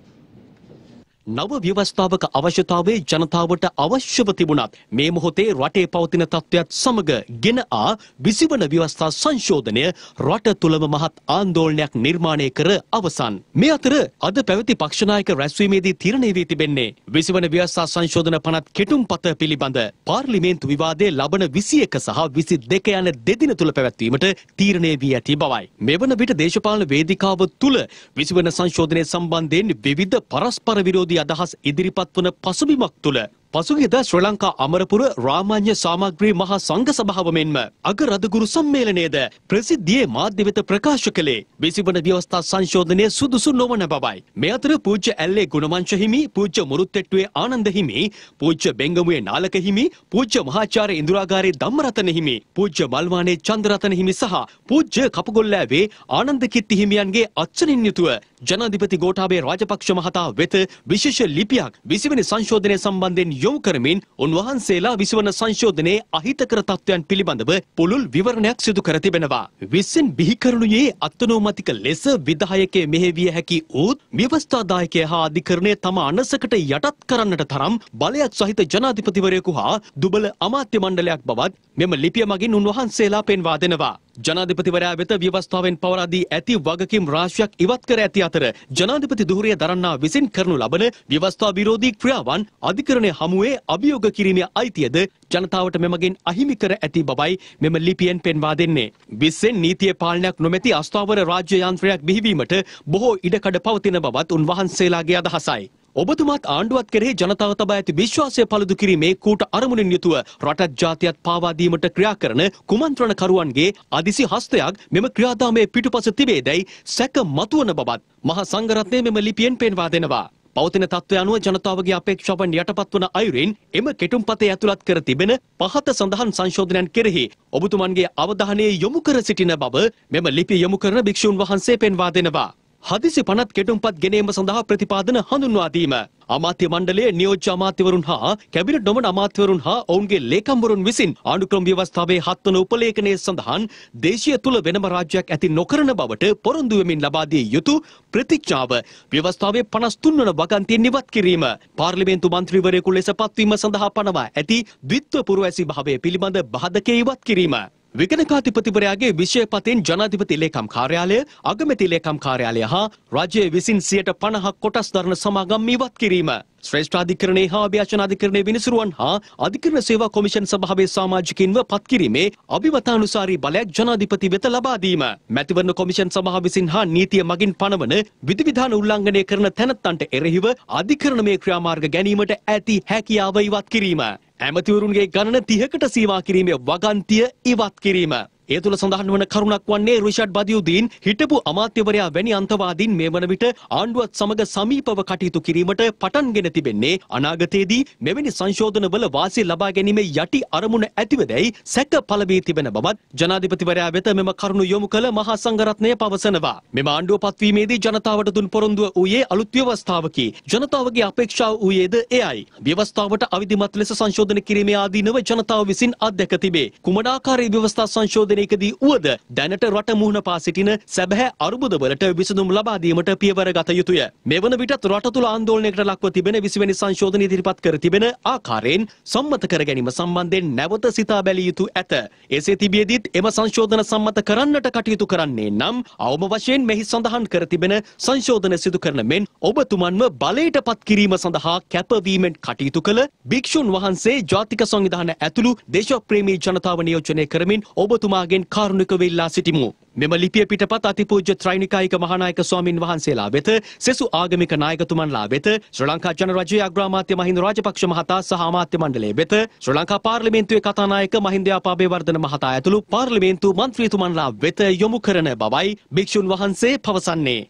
නව ව්‍යවස්ථාවක අවශ්‍යතාවයේ ජනතාවට අවශ්‍යව තිබුණත් මේ මොහොතේ රටේ පවතින තත්ත්වයක් සමග ගෙන ආ විසිවන ව්‍යවස්ථා සංශෝධනය රට තුළම මහත් ආందోලනයක් නිර්මාණය කර අවසන්. මේ අතර අද පැවති පක්ෂ නායක රැස්වීමේදී තීරණය වී තිබෙන්නේ විසිවන ව්‍යවස්ථා සංශෝධන පනත් කෙටුම්පත පිළිබඳ පාර්ලිමේන්තු විවාදයේ ලබන විසි එක සහ විසි දෙක යන දෙදින තුල පැවැත්වීමට තීරණය වී ඇති බවයි. මෙවන විට දේශපාලන වේදිකාව තුල විසිවන සංශෝධනය සම්බන්ධයෙන් විවිධ පරස්පර විරෝධී අදහස් ඉදිරිපත් වන පසුබිමක් තුළ පසුගියදා ශ්‍රී ලංකා අමරපුර රාමාන්‍ය සාමග්‍රී මහා සංඝ සභාව මෙන්ම අගරදගුරු සම්මේලනයේද ප්‍රසිද්ධියේ මාධ්‍ය වෙත ප්‍රකාශ කළේ විසිවන ව්‍යවස්ථා සංශෝධනය සුදුසු නොවන බවයි. මේ අතර පූජ්‍ය ඇල්ලේ ගුණවංශ හිමි, පූජ්‍ය මුරුත්තෙට්ටුවේ ආනන්ද හිමි, පූජ්‍ය බෙංගමුවේ නාලක හිමි, පූජ්‍ය මහාචාර්ය ඉන්දුරාගාරේ ධම්මරතන හිමි, පූජ්‍ය මල්වානේ චන්ද්‍රරතන හිමි සහ පූජ්‍ය කපුගොල්ලෑවේ ආනන්ද කිත්ති හිමියන්ගේ අත්සනින් යුතුව ජනාධිපති ගෝඨාභය රාජපක්ෂ මහතා වෙත විශේෂ ලිපියක් විසිවන සංශෝධනය සම්බන්ධයෙන් යොමු කරමින් උන්වහන්සේලා විසිවන සංශෝධනයේ අහිතකර තත්ත්වයන් පිළිබඳව පුළුල් විවරණයක් සිදු කර තිබෙනවා. විසින් බිහි කරනුයේ අත්නෝමතික ලෙස විධායකයේ මෙහෙවිය හැකි වූත් ව්‍යවස්ථාදායකයා හා අධිකරණය තම අනසකට යටත් කරන්නට තරම් බලයක් සහිත ජනාධිපතිවරයෙකු හා දුබල අමාත්‍ය මණ්ඩලයක් බවත් මෙම ලිපිය මගින් උන්වහන්සේලා පෙන්වා දෙනවා. ජනාධිපතිවරයා වෙත ව්‍යවස්ථාවෙන් පවරා දී ඇති වගකීම් රාශියක් ඉවත් කර ඇති අතර ජනාධිපති ධුරය දරන්නා විසින් කරනු ලබන ව්‍යවස්ථා විරෝධී ක්‍රියාවන් අධිකරණය හමුවේ අභියෝග කිරීමේ අයිතියද ජනතාවට මෙමගින් අහිමි කර ඇති බවයි මෙම ලිපියෙන් පෙන්වා දෙන්නේ. විස්සෙන් නීතිය පාලනයක් නොමැති අස්ථාවර රාජ්‍ය යන්ත්‍රයක් බිහිවීමට බොහෝ ඉඩකඩ පවතින බවත් උන්වහන්සේලාගේ අදහසයි. ඔබතුමාත් ආණ්ඩුවත් කෙරෙහි ජනතාව තබා ඇති විශ්වාසය පළුදු කිරීමේ කූට අරමුණින් යුතුව රටත් ජාතියත් පාවා දීමට ක්‍රියා කරන කුමන්ත්‍රණකරුවන්ගේ අදිසි හස්තයක් මෙම ක්‍රියාදාමයේ පිටුපස තිබේදැයි සැක මතුවන බවත් මහා සංඝරත්නය මෙම ලිපියෙන් පෙන්වා දෙනවා. පවතින තත්ත්වය අනුව ජනතාවගේ අපේක්ෂාවන් යටපත් වන අයුරින් එම කෙටුම්පතේ ඇතුළත් කර තිබෙන පහත සඳහන් සංශෝධනයන් කෙරෙහි ඔබතුමන්ගේ අවධානය යොමු කර සිටින බව මෙම ලිපිය යොමු කරන භික්ෂුන් වහන්සේ පෙන්වා දෙනවා. හදිසි පනත් කෙටුම්පත් ගෙනීම සඳහා ප්‍රතිපාදන හඳුන්වා දීම. අමාත්‍ය මණ්ඩලයේ නියෝජ්‍ය අමාත්‍යවරුන් හා කැබිනට් නොවන අමාත්‍යවරුන් හා ඔවුන්ගේ ලේකම්වරුන් විසින් ආණ්ඩුක්‍රම ව්‍යවස්ථාවේ හත්වන උපලේඛනයේ සඳහන් දේශීය තුල වෙනම රාජ්‍යයක් ඇති නොකරන බවට පොරොන්දු වෙමින් ලබා දිය යුතු ප්‍රතිඥාව ව්‍යවස්ථාවේ පනස් තුන් වන වගන්තියෙන් ඉවත් කිරීම පාර්ලිමේන්තු මන්ත්‍රීවරයෙකු ලෙස පත්වීම සඳහා පනවා ඇති ද්විත්ව පුරවැසි භාවය පිළිබඳ බාධකයේ ඉවත් කිරීම. විගණකාධිපතිවරයාගේ විෂය පතෙන් ජනාධිපති ලේකම් කාර්යාලය, අගමැති ලේකම් කාර්යාලය හා රජයේ විසින් සියයට පනහක් කොටස් දරන සමාගම් ඉවත් කිරීම. ශ්‍රේෂ්ඨාධිකරණයේ හා අභ්‍යාචනාධිකරණයේ විනිසුරුවන් හා අධිකරණ සේවා කොමිෂන් සභාවේ සමාජිකින්ව පත් කිරීමේ අභිමතානුසාරී බලයක් ජනාධිපති වෙත ලබා දීම. මැතිවරණ කොමිෂන් සභාව විසින් හා නීතිය මගින් පනවන විධිවිධාන උල්ලංඝනය කරන තැනැත්තන්ට එරෙහිව අධිකරණමය ක්‍රියාමාර්ග ගැනීමට ඇති හැකියාව ඉවත් කිරීම. ඇමතිවරුන්ගේ ගණන තිහකට සීමා කිරීමේ වගන්තිය ඉවත් කිරීම. ඒ තුළ සඳහන් වන කරුණක් වන්නේ රිෂඩ් බදියුදීන් හිටපු අමාත්‍යවරයා වැනි අන්තවාදීන් මේ වන විට ආණ්ඩුවත් සමග සමීපව කටයුතු කිරීමට පටන්ගෙන තිබෙන්නේ අනාගතයේදී මෙවැනි සංශෝධනවල වාසිය ලබා ගැනීමේ යටි අරමුණ ඇතිවදැයි සැක පළ වී තිබෙන බවත් ජනාධිපතිවරයා වෙත මෙම කරුණු යොමු කළ මහා සංඝරත්නය පවසනවා. මෙම ආණ්ඩුව පත්වීමේදී ජනතාවට දුන් පොරොන්දුව වූයේ අලුත් ව්‍යවස්ථාවකි. ජනතාවගේ අපේක්ෂාව වූයේද එයයි. ව්‍යවස්ථාවට අවිධිමත් ලෙස සංශෝධන කිරීමේ ආදීනව ජනතාව විසින් අත්දැක තිබේ. කුමනාකාරී ව්‍යවස්ථා සංශෝධනය දී උවද දැනට රට මුහුණ පා සිටින සැබෑ අරුබුදවලට විසඳුම් ලබා දීමට පියවර ගත යුතුය. මෙවන විටත් රට තුළ ආందోලනයකට ලක්ව තිබෙන විසිවැනි සංශෝධන ඉදිරිපත් කර තිබෙන ආකාරයෙන් සම්මත කර ගැනීම සම්බන්ධයෙන් නැවත සිතා බැලිය යුතු ඇත. එසේ තිබියදීත් එම සංශෝධන සම්මත කරන්නට කටයුතු කරන්නේ නම් අවම වශයෙන් මෙහි සඳහන් කර තිබෙන සංශෝධන සිදු කරන මෙන් ඔබතුමන්ව බලයට පත් කිරීම සඳහා කැපවීමෙන් කටයුතු කළ භික්ෂුන් වහන්සේ ජාතික සංවිධාන ඇතුළු දේශප්‍රේමී ජනතාව නියෝජනය කරමින් ඔබතුමාගේ කාරුණික වෙල්ලා සිටිමු. මෙම ලිපිය පිටපත් අතිපූජ්‍ය ත්‍රිනිකායික මහානායක ස්වාමින් වහන්සේලා වෙත, සෙසු ආගමික නායකතුමන්ලා වෙත, ශ්‍රී ලංකා ජනරජයේ අග්‍රාමාත්‍ය මහින්ද රාජපක්ෂ මහතා සහ අමාත්‍ය මණ්ඩලය වෙත, ශ්‍රී ලංකා පාර්ලිමේන්තුවේ කතානායක මහින්ද යාපාබේවර්ධන මහතා ඇතුළු පාර්ලිමේන්තු මන්ත්‍රීතුමන්ලා වෙත යොමු කරන බවයි භික්ෂුන් වහන්සේ පවසන්නේ.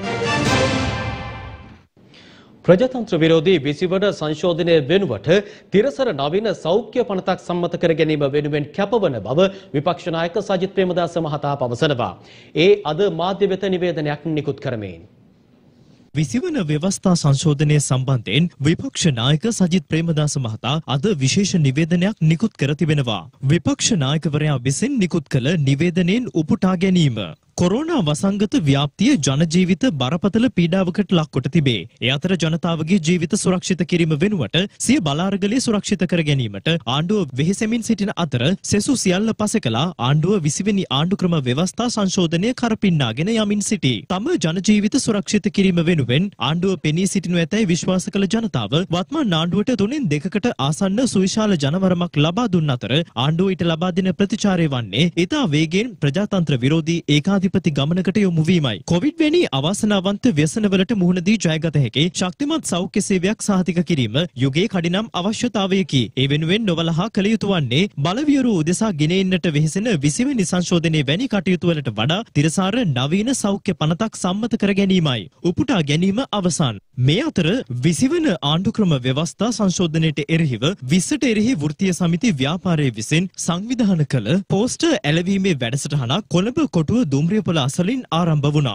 ප්‍රජාතන්ත්‍ර විරෝධී විසිවන සංශෝධනය වෙනුවට තිරසර නවීන සෞඛ්‍ය පනතක් සම්මත කර ගැනීම වෙනුවෙන් කැපවන බව විපක්ෂ නායක සජිත් ප්‍රේමදාස මහතා පවසනවා. ඒ අද මාධ්‍ය වෙත නිවේදනයක් නිකුත් කරමින් විසිවන ව්‍යවස්ථා සංශෝධනය සම්බන්ධයෙන් විපක්ෂ නායක සජිත් ප්‍රේමදාස මහතා අද විශේෂ නිවේදනයක් නිකුත් කර තිබෙනවා. විපක්ෂ නායකවරයා විසින් නිකුත් කළ නිවේදනයෙන් උපුටා ගැනීම කොරෝනා වසංගත ව්‍යාප්තිය ජනජීවිත බරපතල පීඩාවකට ලක්කොට තිබේ. ඒ අතර ජනතාවගේ ජීවිත සුරක්ෂිත කිරීම වෙනුවට සිය බලාරගලය සුරක්ෂිත කර ගැනීමට ආණ්ඩුව වෙහෙසෙමින් සිටින අතර සෙසු සියල්ල පසෙකලා ආණ්ඩුව විසිවෙනි ආණ්ඩුක්‍රම ව්‍යවස්ථා සංශෝධනය කරපින්නාගෙන යමින් සිටී. තම ජනජීවිත සුරක්ෂිත කිරීම වෙනුවෙන් ආණ්ඩුව පෙනී සිටිනු ඇතැයි විශ්වාස කළ ජනතාව වත්මන් ආණ්ඩුවට තුනෙන් දෙකකට ආසන්න සුවිශාල ජනවරමක් ලබා දුන් අතර ආණ්ඩුව ඊට ලබා දෙන ප්‍රතිචාරය වන්නේ ඉතා වේගෙන් ප්‍රජාතන්ත්‍ර විරෝධී ඒකාධිපති ගමනකට යොමු වීමයි. කොවිඩ් වැනි අවාසනාවන්ත ව්‍යසනවලට මුහුණ දී ජයගත හැකි ශක්තිමත් සෞඛ්‍ය සේවයක් සහතික කිරීම යුගයේ කඩිනම් අවශ්‍යතාවයකි. ඒ වෙනුවෙන් නොවලහා කළ යුතු වන්නේ බලවියරු උදෙසා ගෙන එන්නට වෙහෙසෙන විසිවෙනි සංශෝධනයේ වැනි කටයුතු වලට වඩා තිරසාර නවීන සෞඛ්‍ය පනතක් සම්මත කර ගැනීමයි. උපුටා ගැනීම අවසන්. මේ අතර විසිවන ආණ්ඩුක්‍රම ව්‍යවස්ථා සංශෝධනයට එරෙහිව විස්සට එරෙහි වෘත්තීය සමිති ව්‍යාපාරයේ විසින් සංවිධානය කළ පෝස්ටර් ඇලවීමේ වැඩසටහනක් කොළඹ කොටුව දුම්රියපොළ අසලින් ආරම්භ වුණා.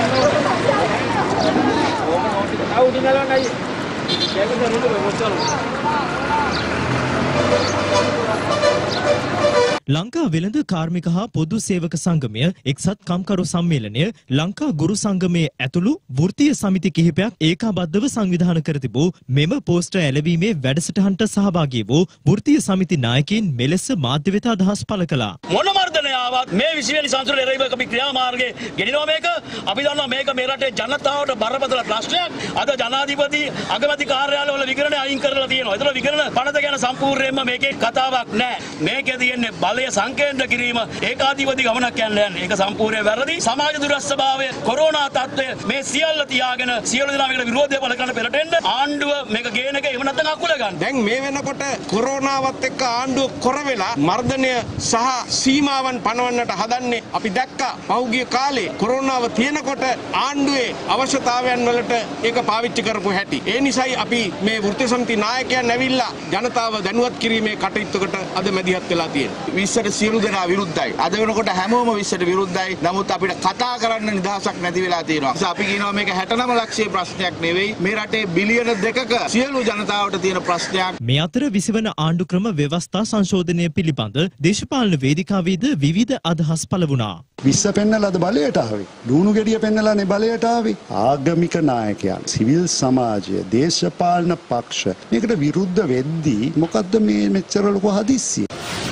ලංකා වෙළඳ කාර්මික හා පොදු සේවක සංගමය, එක්සත් කම්කරු සම්මේලනය, ලංකා ගුරු සංගමයේ ඇතුළු වෘත්තීය සමිති කිහිපයක් ඒකාබද්ධව සංවිධානය කර තිබූ මෙම පෝස්ටර් ඇලවීමේ වැඩසටහනට සහභාගී වූ වෘත්තීය සමිති නායකයින් මෙලෙස මාධ්‍ය වෙත අදහස් පළ කළා. මොන මර්ධනය ආවත් මේ විසිවෙනි සංසදයේ එරෙහිව අපි ක්‍රියාමාර්ගයේ ගෙනිනවා මේක. අපි දන්නවා මේක මේ රටේ ජනතාවට බරපතල ප්‍රශ්නයක්. අද ජනාධිපති අගමැති කාර්යාලවල විකරණ අයින් කරලා තියෙනවා. ඒතර විකරණ පනත ගැන සම්පූර්ණයෙන්ම මේකේ කතාවක් නැහැ. මේකේ තියෙන්නේ බලය සංකේන්ද්‍ර කිරීම, ඒකාධිපති ගමනක් යන්නේ. ඒක සම්පූර්ණ වැරදි. සමාජ දුරස්ථභාවය, කොරෝනා තත්ත්වය මේ සියල්ල තියාගෙන සියලු දෙනා මේකට විරෝධය පළ කරන්න පෙරට එන්න ආණ්ඩුව මේක ගේන එක එහෙම නැත්නම් අකුල ගන්න. දැන් මේ වෙනකොට කොරෝනාවත් එක්ක ආණ්ඩුව කොර වෙලා මර්ධනය සහ සීමාවන් පනවන්නට හදන්නේ. අපි දැක්කා පහුගිය කාලේ කොරෝනාව තියෙනකොට ආණ්ඩුවේ අවශ්‍යතාවයන් වලට ඒක පාවිච්චි කරපු හැටි. ඒ නිසායි අපි මේ වෘත්තීය සමිති නායකයන් ඇවිල්ලා ජනතාව දැනුවත් කිරීමේ කටයුත්තකට අද මැදිහත් වෙලා තියෙනවා. විස්සට සියලු දෙනා විරුද්ධයි. අද වෙනකොට හැමෝම විස්සට විරුද්ධයි. නමුත් අපිට කතා කරන්න නිදහසක් නැති වෙලා තියෙනවා. ඒ නිසා අපි කියනවා මේක හැටනම ලක්ෂයේ ප්‍රශ්නයක් නෙවෙයි. මේ රටේ බිලියන දෙකක සියලු ජනතාවට තියෙන ප්‍රශ්නයක්. මේ අතර විසිවන ආණ්ඩුක්‍රම ව්‍යවස්ථා සංශෝධනය පිළිබඳ දේශපාලන වේදිකාවේද විවිධ අදහස් පළ වුණා. විස්ස පෙන්නලාද බලයට ආවේ. ලුණු ගෙඩිය පෙන්නලානේ බලයට ආවේ. ආගමික නායකයන්, සිවිල් සමාජය, දේශපාලන පක්ෂ මේකට විරුද්ධ වෙද්දී මොකද්ද මේ මෙච්චර ලොකු හදිස්සිය?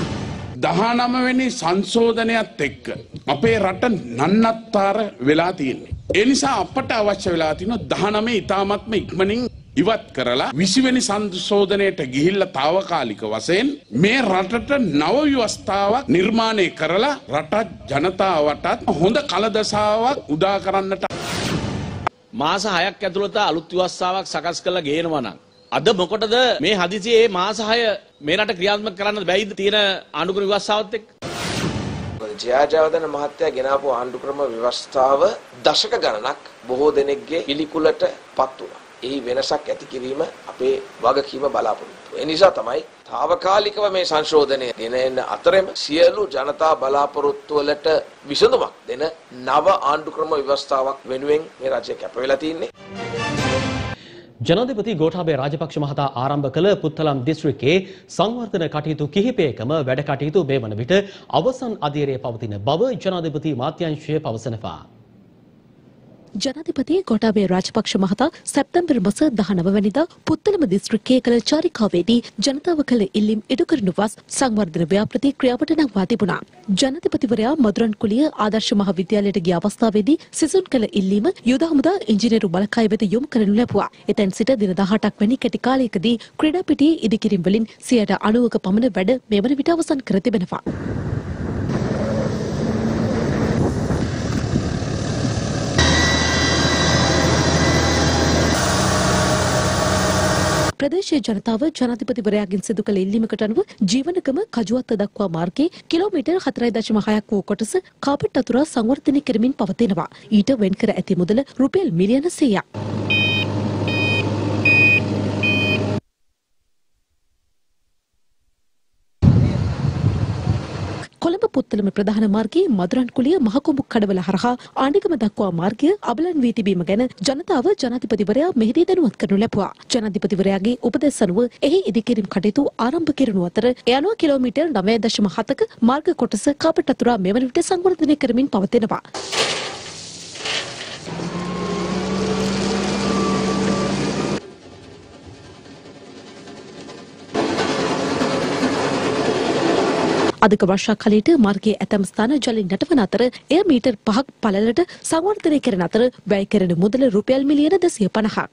දහනව වෙනි සංශෝධනයත් එක්ක අපේ රට නන්නත්තර වෙලා තියෙන්නේ. ඒ නිසා අපට අවශ්‍ය වෙලා තියෙනවා දහනව ඉතාමත්ම ඉක්මනින් ඉවත් කරලා විසිවෙනි සංශෝධනයට ගිහිල්ලා తాවකාලික වශයෙන් මේ රටට නව ව්‍යවස්ථාවක් නිර්මාණය කරලා රට ජනතාවටත් හොඳ කලදසාවක් උදා කරන්නට මාස හයක් ඇතුළත අලුත් ව්‍යවස්ථාවක් සකස් කරලා ගේනවා නම් අද මොකටද මේ හදිසියේ මාස හය මේ රට ක්‍රියාත්මක කරන්න බැයිද තියෙන ආණ්ඩුක්‍රම ව්‍යවස්ථාවත් එක්ක? ජයජයවර්ධන මහත්තයා ගෙනාවු ආණ්ඩුක්‍රම ව්‍යවස්ථාව දශක ගණනක් බොහෝ දෙනෙක්ගේ පිළිකුලට පත් වුණා. ඒ වෙනසක් ඇති කිරීම අපේ වගකීම බලාපොරොත්තු. ඒ නිසා තමයි తాවකාලිකව මේ සංශෝධනය ගෙන එන අතරෙම සියලු ජනතා බලාපොරොත්තු වලට විසඳුමක් දෙන නව ආණ්ඩුක්‍රම ව්‍යවස්ථාවක් වෙනුවෙන් මේ රජය කැප වෙලා තියෙන්නේ. ජනාධිපති ගෝඨාභය රාජපක්ෂ මහතා ආරම්භ කළ පුත්තලම් දිස්ත්‍රික්කයේ සංවර්ධන කටයුතු කිහිපයකම වැඩ කටයුතු මේ වන විට අවසන් අධීරයේ පවතින බව ජනාධිපති මාත්‍යාංශය පවසනවා. ජනාධිපති ගෝඨාභය රාජපක්ෂ මහතා සැප්තැම්බර් මාස දහනව වැනිදා පුත්තලම දිස්ත්‍රික්කයේ කළ චාරිකාවේදී ජනතාව කළ ඉල්ලීම් ඉටු කරනු වස් සංවර්ධන ව්‍යාපෘති ක්‍රියාවට නංවා තිබුණා. ජනාධිපතිවරයා මදුරන් කුලිය ආදර්ශ මහාවිද්‍යාලයට ගිය අවස්ථාවේදී සිසුන් කළ ඉල්ලීම යුද හමුදා ඉංජිනේරු බලකාය වෙත යොමු කරනු ලැබුවා. එතැන් සිට දින දහඅටක් වැනි කෙටි කාලයකදී ක්‍රීඩා පිටියේ ඉදිකිරීම් වලින් සියයට අනූවක පමණ වැඩ මේ වන විට අවසන් කර තිබෙනවා. ප්‍රදේශීය ජනතාව ජනාධිපතිවරයාගෙන් සිදු කළ ඉල්ලීමකට අනුව ජීවනගම කජුවත්ත දක්වා මාර්ගයේ කිලෝමීටර් හතරයි දශම හයක් වූ කොටස කාපට් අතුරා සංවර්ධනය කරමින් පවතිනවා. ඊට වෙන් කර ඇති මුදල රුපියල් මිලියන සීයක්. කොළඹ පුත්තලම ප්‍රධාන මාර්ගයේ මදුරන්කුලිය මහකොඹු කඩවල හරහා ආණ්ඩිකම දක්වා මාර්ගය අබලන් වී තිබීම ගැන ජනතාව ජනාධිපතිවරයා මෙහිදී දැනුවත් කරනු ලැබුවා. ජනාධිපතිවරයාගේ උපදෙස් අනුව එහි ඉදිකිරීම් කටයුතු ආරම්භ කෙරෙනු අතර ඒ අනුව කිලෝමීටර් නවය දශම හතක මාර්ග කොටස කාපට් අතුරා මෙවන විට සංවර්ධනය කරමින් පවතිනවා. අධික වර්ෂා කාලයට මාර්ගයේ ඇතැම් ස්ථාන ජලයෙන් යටවන අතර එය මීටර් පහක් පළලට සංවර්ධනය කරන අතර වැය කෙරෙන මුදල රුපියල් මිලියන දෙසිය පනහක්.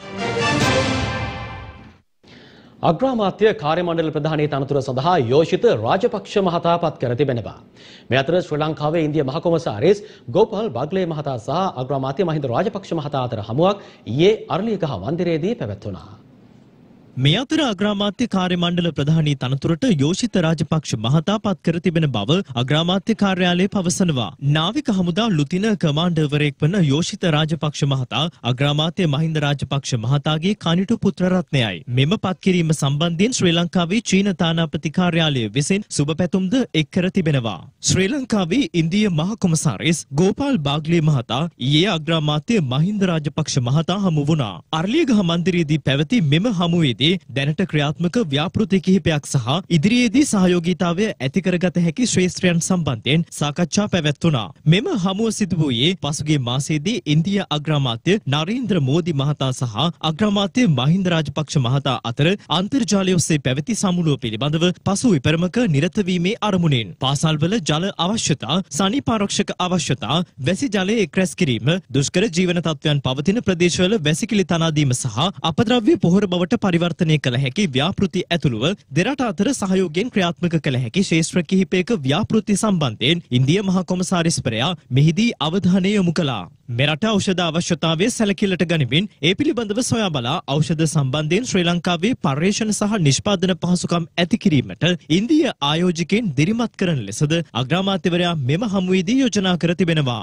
අග්‍රාමාත්‍ය කාර්යමණ්ඩල ප්‍රධානී තනතුර සඳහා යෝෂිත රාජපක්ෂ මහතා පත් කර තිබෙනවා. මේ අතර ශ්‍රී ලංකාවේ ඉන්දිය මහ කොමසාරිස් ගෝපාල් බග්ලේ මහතා සහ අග්‍රාමාත්‍ය මහින්ද රාජපක්ෂ මහතා අතර හමුවක් ඊයේ අරලියගහ මන්දිරයේදී පැවැත්වුණා. මේ අතර අග්‍රාමාත්‍ය කාර්ය මණ්ඩල ප්‍රධානී තනතුරට යෝෂිත රාජපක්ෂ මහතා පත් කර තිබෙන බව අග්‍රාමාත්‍ය කාර්යාලය පවසනවා. නාවික හමුදා ලුතින කමාන්ඩර්වරයෙක් වන යෝෂිත රාජපක්ෂ මහතා අග්‍රාමාත්‍ය මහින්ද රාජපක්ෂ මහතාගේ කනිටු පුත්‍ර රත්නයයි. මෙම පත්කිරීම සම්බන්ධයෙන් ශ්‍රී ලංකාවේ චීන තානාපති කාර්යාලය විසින් සුබ පැතුම්ද එක් කර තිබෙනවා. ශ්‍රී ලංකාවේ ඉන්දිය මහ කොමසාරිස් ගෝපාල් බාග්ලේ මහතා ඊයේ අග්‍රාමාත්‍ය මහින්ද රාජපක්ෂ මහතා හමු වුණා. අරලියගහ මන්දිරයේදී පැවති මෙම හමුවේදී දැනට ක්‍රියාත්මක ව්‍යාපෘති කිහිපයක් සහ ඉදිරියේදී සහයෝගීතාවය ඇති කරගත හැකි ශ්‍රේෂ්ඨයන් සම්බන්ධයෙන් සාකච්ඡා පැවැත්වුණා. මෙම හමුව සිදු වූයේ පසුගිය මාසයේදී ඉන්දිය අග්‍රාමාත්‍ය නරේන්ද්‍ර මෝදි මහතා සහ අග්‍රාමාත්‍ය මහින්ද රාජපක්ෂ මහතා අතර අන්තර්ජාලය ඔස්සේ පැවති සමුළුව පිළිබඳව පසු විපරමක නිරත වීමේ අරමුණෙන් පාසල්වල ජල අවශ්‍යතා, සනීපාරක්ෂක අවශ්‍යතා, වැසි ජලය එක් රැස් කිරීම, දුෂ්කර ජීවන තත්ත්වයන් පවතින ප්‍රදේශවල වැසිකිලි තනා දීම සහ අපද්‍රව්‍ය පොහොර බවට පරිවර්තනය කළ හැකි ව්‍යාපෘති ඇතුළුව දෙරට අතර සහයෝගයෙන් ක්‍රියාත්මක කළ හැකි ශේෂ්ත්‍ර කිහිපයක ව්‍යාපෘති සම්බන්ධයෙන් ඉන්දිය මහ කොමසාරිස්වරයා මෙහිදී අවධානය යොමු කළා. මෙරට ඖෂධ අවශ්‍යතාවය සැලකිල්ලට ගනිමින් ඒ පිළිබඳව සොයා බලා ඖෂධ සම්බන්ධයෙන් ශ්‍රී ලංකාවේ පර්යේෂණ සහ නිෂ්පාදන පහසුකම් ඇති කිරීමට ඉන්දිය ආයෝජකයන් දිරිමත් කරන ලෙසද අග්‍රාමාත්‍යවරයා මෙම හමුවේදී යෝජනා කර තිබෙනවා.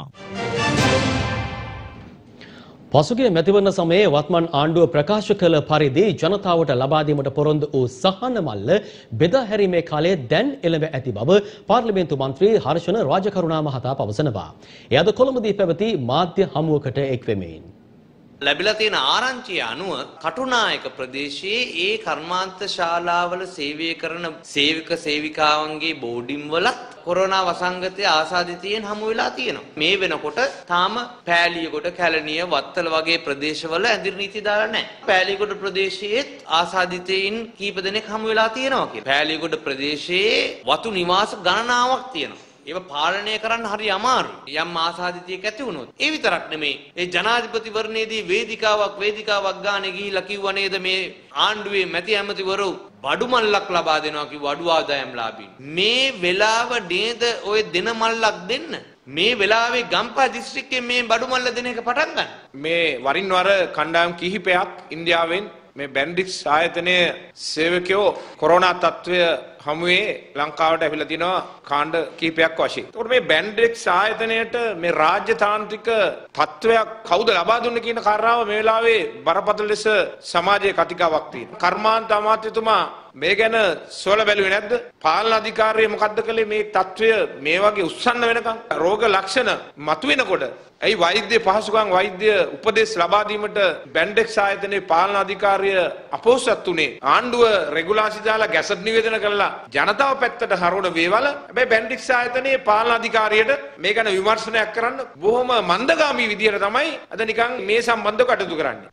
පසුගිය මැතිවරණ සමයේ වත්මන් ආණ්ඩුව ප්‍රකාශ කළ පරිදි ජනතාවට ලබා දීමට පොරොන්දු වූ සහන මල්ල බෙදා හැරීමේ කාලය දැන් එළඹ ඇති බව පාර්ලිමේන්තු මන්ත්‍රී හර්ෂණ රාජකරුණා මහතා පවසනවා. එය අද කොළඹදී පැවති මාධ්‍ය හමුවකට එක් වෙමින් ලැබිලා තියෙන ආරංචිය අනුව කටුනායක ප්‍රදේශයේ ඒ කර්මාන්ත ශාලාවල සේවය කරන සේවක සේවිකාවන්ගේ බෝඩින් වලත් කොරෝනා වසංගතය ආසාදිතයෙන් හමු වෙලා තියෙනවා. මේ වෙනකොට තාම පෑලියගොඩ, කැලණිය, වත්තල වගේ ප්‍රදේශවල ඇඳිරි නීති දාලා නැහැ. පෑලියගොඩ ප්‍රදේශයේත් ආසාදිතයින් කීප දෙනෙක් හමු වෙලා තියෙනවා කියලා. පෑලියගොඩ ප්‍රදේශයේ වතු නිවාස ගණනාවක් තියෙනවා. ඒව පාලනය කරන්න හරි අමාරුයි. යම් ආසාදිතයක් ඇති වුණොත්. ඒ විතරක් නෙමෙයි. ඒ ජනාධිපතිවරණයේදී වේදිකාවක් වේදිකාවක් ගානේ ගිහිල්ලා කිව්වා නේද මේ ආණ්ඩුවේ මැති ඇමතිවරු බඩු මල්ලක් ලබා දෙනවා කිව්ව අඩු ආදායම් ලාභීන්. මේ වෙලාව නේද ඔය දෙන මල්ලක් දෙන්න. මේ වෙලාවේ ගම්පහ දිස්ත්‍රික්කයේ මේ බඩු මල්ල දෙන එක පටන් ගන්න. මේ වරින් වර කණ්ඩායම් කිහිපයක් ඉන්දියාවෙන් මේ බැන්ඩික්ස් ආයතනයේ සේවකයෝ කොරෝනා තත්ත්වය හමුවේ ලංකාවට ඇවිල්ලා තිනවා කාණ්ඩ කිහිපයක් වශයෙන්. ඒකට මේ බැන්ඩික්ස් ආයතනයට මේ රාජ්‍යතාන්ත්‍රික තත්ත්වයක් කවුද ලබා දුන්නේ කියන කාරණාව මේ වෙලාවේ බරපතල ලෙස සමාජයේ කතිකාවක් තියෙනවා. කර්මාන්ත අමාත්‍යතුමා මේ ගැන සොල බැලුවේ නැද්ද? පාලන අධිකාරිය මොකද්ද කළේ මේ තත්ත්වය මේ වගේ උස්සන්න වෙනකන්? රෝග ලක්ෂණ මතුවෙනකොට ඇයි වෛද්‍ය පහසුකම් වෛද්‍ය උපදෙස් ලබා දීමට බැන්ඩෙක්ස් ආයතනයේ පාලන අධිකාරිය අපොහොසත් උනේ? ආණ්ඩුව රෙගුලාසි දාලා ගැසට් නිවේදන කළා ජනතාව පැත්තට හරවන වේවල. හැබැයි බැන්ඩෙක්ස් ආයතනයේ පාලන අධිකාරියට මේ ගැන විමර්ශනයක් කරන්න බොහොම මන්දගාමී විදියට තමයි අද නිකන් මේ සම්බන්ධව කටයුතු කරන්නේ.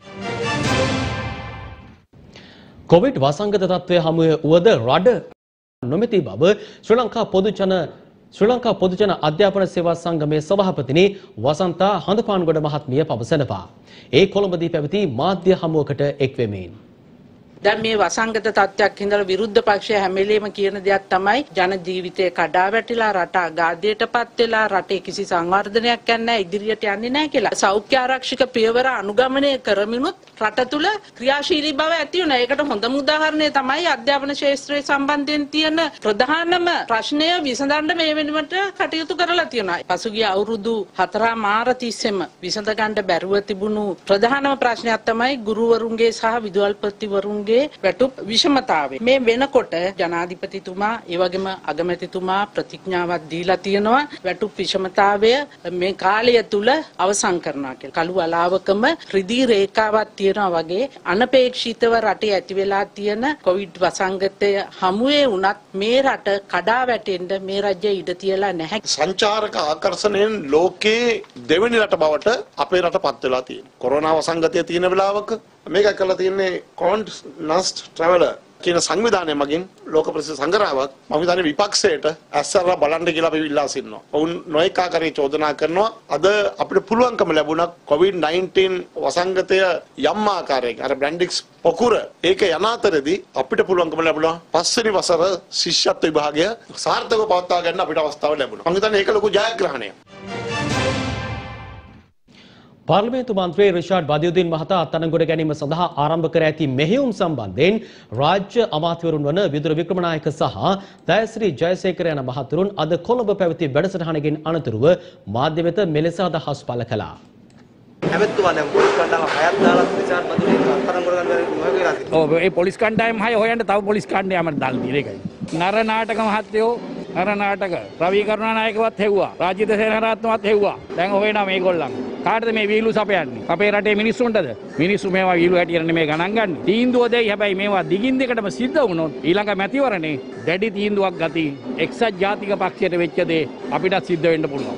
කොවිඩ් වසංගත තත්ත්වය හමුවේ වුවද රඩ නොමැති බව ශ්‍රී ලංකා පොදු ජන ශ්‍රී ලංකා පොදු ජන අධ්‍යාපන සේවා සංගමේ සභාපතිනි වසන්තා හඳපාන්ගොඩ මහත්මිය පවසනවා. ඒ කොළඹදී පැවති මාධ්‍ය හමුවකට එක් වෙමින් දැන් මේ වසංගත තත්ත්වයක් හින්දා විරුද්ධ පක්ෂය හැම වෙලේම කියන දෙයක් තමයි ජන ජීවිතේ කඩා වැටිලා රට අගාධයටපත් වෙලා රටේ කිසි සංවර්ධනයක් නැහැ ඉදිරියට යන්නේ නැහැ කියලා. සෞඛ්‍ය ආරක්ෂක පියවර අනුගමනය කරමිනුත් රට තුල ක්‍රියාශීලී බව ඇති වුණා. ඒකට හොඳම උදාහරණය තමයි අධ්‍යාපන ශාස්ත්‍රය සම්බන්ධයෙන් තියෙන ප්‍රධානම ප්‍රශ්නය විසඳන්න මේ වෙනුවට කටයුතු කරලා තියෙනවා. පසුගිය අවුරුදු හතරා මාර තිස්සෙම විසඳ ගන්න බැරුව තිබුණු ප්‍රධානම ප්‍රශ්නයක් තමයි ගුරුවරුන්ගේ සහ විදුහල්පතිවරුන්ගේ ආණ්ඩුවේ වැටුප් විෂමතාවය. මේ වෙනකොට ජනාධිපතිතුමා ඒ වගේම අගමැතිතුමා ප්‍රතිඥාවක් දීලා තියෙනවා වැටුප් විෂමතාවය මේ කාලය තුල අවසන් කරනවා කියලා. කළු වලාවකම රිදී රේඛාවක් තියෙනවා වගේ අනපේක්ෂිතව රටේ ඇති වෙලා තියෙන කොවිඩ් වසංගතය හමුවේ වුණත් මේ රට කඩා වැටෙන්න මේ රජය ඉඩ තියලා නැහැ. සංචාරක ආකර්ෂණයෙන් ලෝකයේ දෙවෙනි රට බවට අපේ රට පත් වෙලා තියෙනවා. කොරෝනා වසංගතය තියෙන වෙලාවක මේක කරලා තියෙන්නේ කොන්ට්නස්ට් ට්‍රැවලර් කියන සංවිධානය මගින් ලෝක ප්‍රසිද්ධ සංග්‍රහයක් මම හිතන්නේ විපක්ෂයට ඇස්සරලා බලන්න කියලා අපි ඉල්ලා සිටිනවා. ඔවුන් නොඑක ආකාරයේ චෝදනා කරනවා. අද අපිට පුළුවන්කම ලැබුණා කොවිඩ් නයින්ටීන් වසංගතය යම් ආකාරයකින් අර බ්‍රැන්ඩික්ස් පොකුර ඒක යන අතරදී අපිට පුළුවන්කම ලැබුණා පස්වෙනි වසර ශිෂ්‍යත්ව විභාගය සාර්ථකව පවත්වා ගන්න අපිට අවස්ථාව ලැබුණා. මම හිතන්නේ ඒක ලොකු ජයග්‍රහණයක්. පාර්ලිමේන්තු මන්ත්‍රී රිෂාඩ් බදියුද්දීන් මහතා අත්අඩංගුවට ගැනීම සඳහා ආරම්භ කර ඇති මෙහෙයුම් සම්බන්ධයෙන් රාජ්‍ය අමාත්‍යවරුන් වන විදුර වික්‍රමනායක සහ දයශ්‍රී ජයසේකර යන මහතුරුන් අද කොළඹ පැවති වැඩසටහනකින් අනතුරුව මාධ්‍ය වෙත මෙලෙස අදහස් පළ කළා. ඇමතුමා දැන් පොලිස් කණ්ඩායම හයක් දාලා රිෂාඩ් බදියුද්දීන් අත්අඩංගුවට ගන්න මොකද කියලා තියෙනවා. ඔව් ඒ පොලිස් කණ්ඩායම හය හොයන්න තව පොලිස් කණ්ඩායමක් දාලා තියෙන එකයි. නර නාටක මහත්තයෝ නර නාටක රවි කරුණානායකවත් හෙව්වා රාජ්‍යද සේනාරත්නවත් හෙව්වා දැන් හොයනවා මේගොල්ලන් කාටද මේ වීලු සපයන්නේ අපේ රටේ මිනිස්සුන්ටද මිනිස්සු මේවා වීලු හැටියට නෙමෙයි ගණන් ගන්න තීන්දුව දෙයි හැබැයි මේවා දිගින් දිගටම සිද්ධ වුණොත් ඊළඟ මැතිවරණේ දැඩි තීන්දුවක් ගති එක්සත් ජාතික පක්ෂයට වෙච්ච දේ අපිටත් සිද්ධ වෙන්න පුළුවන්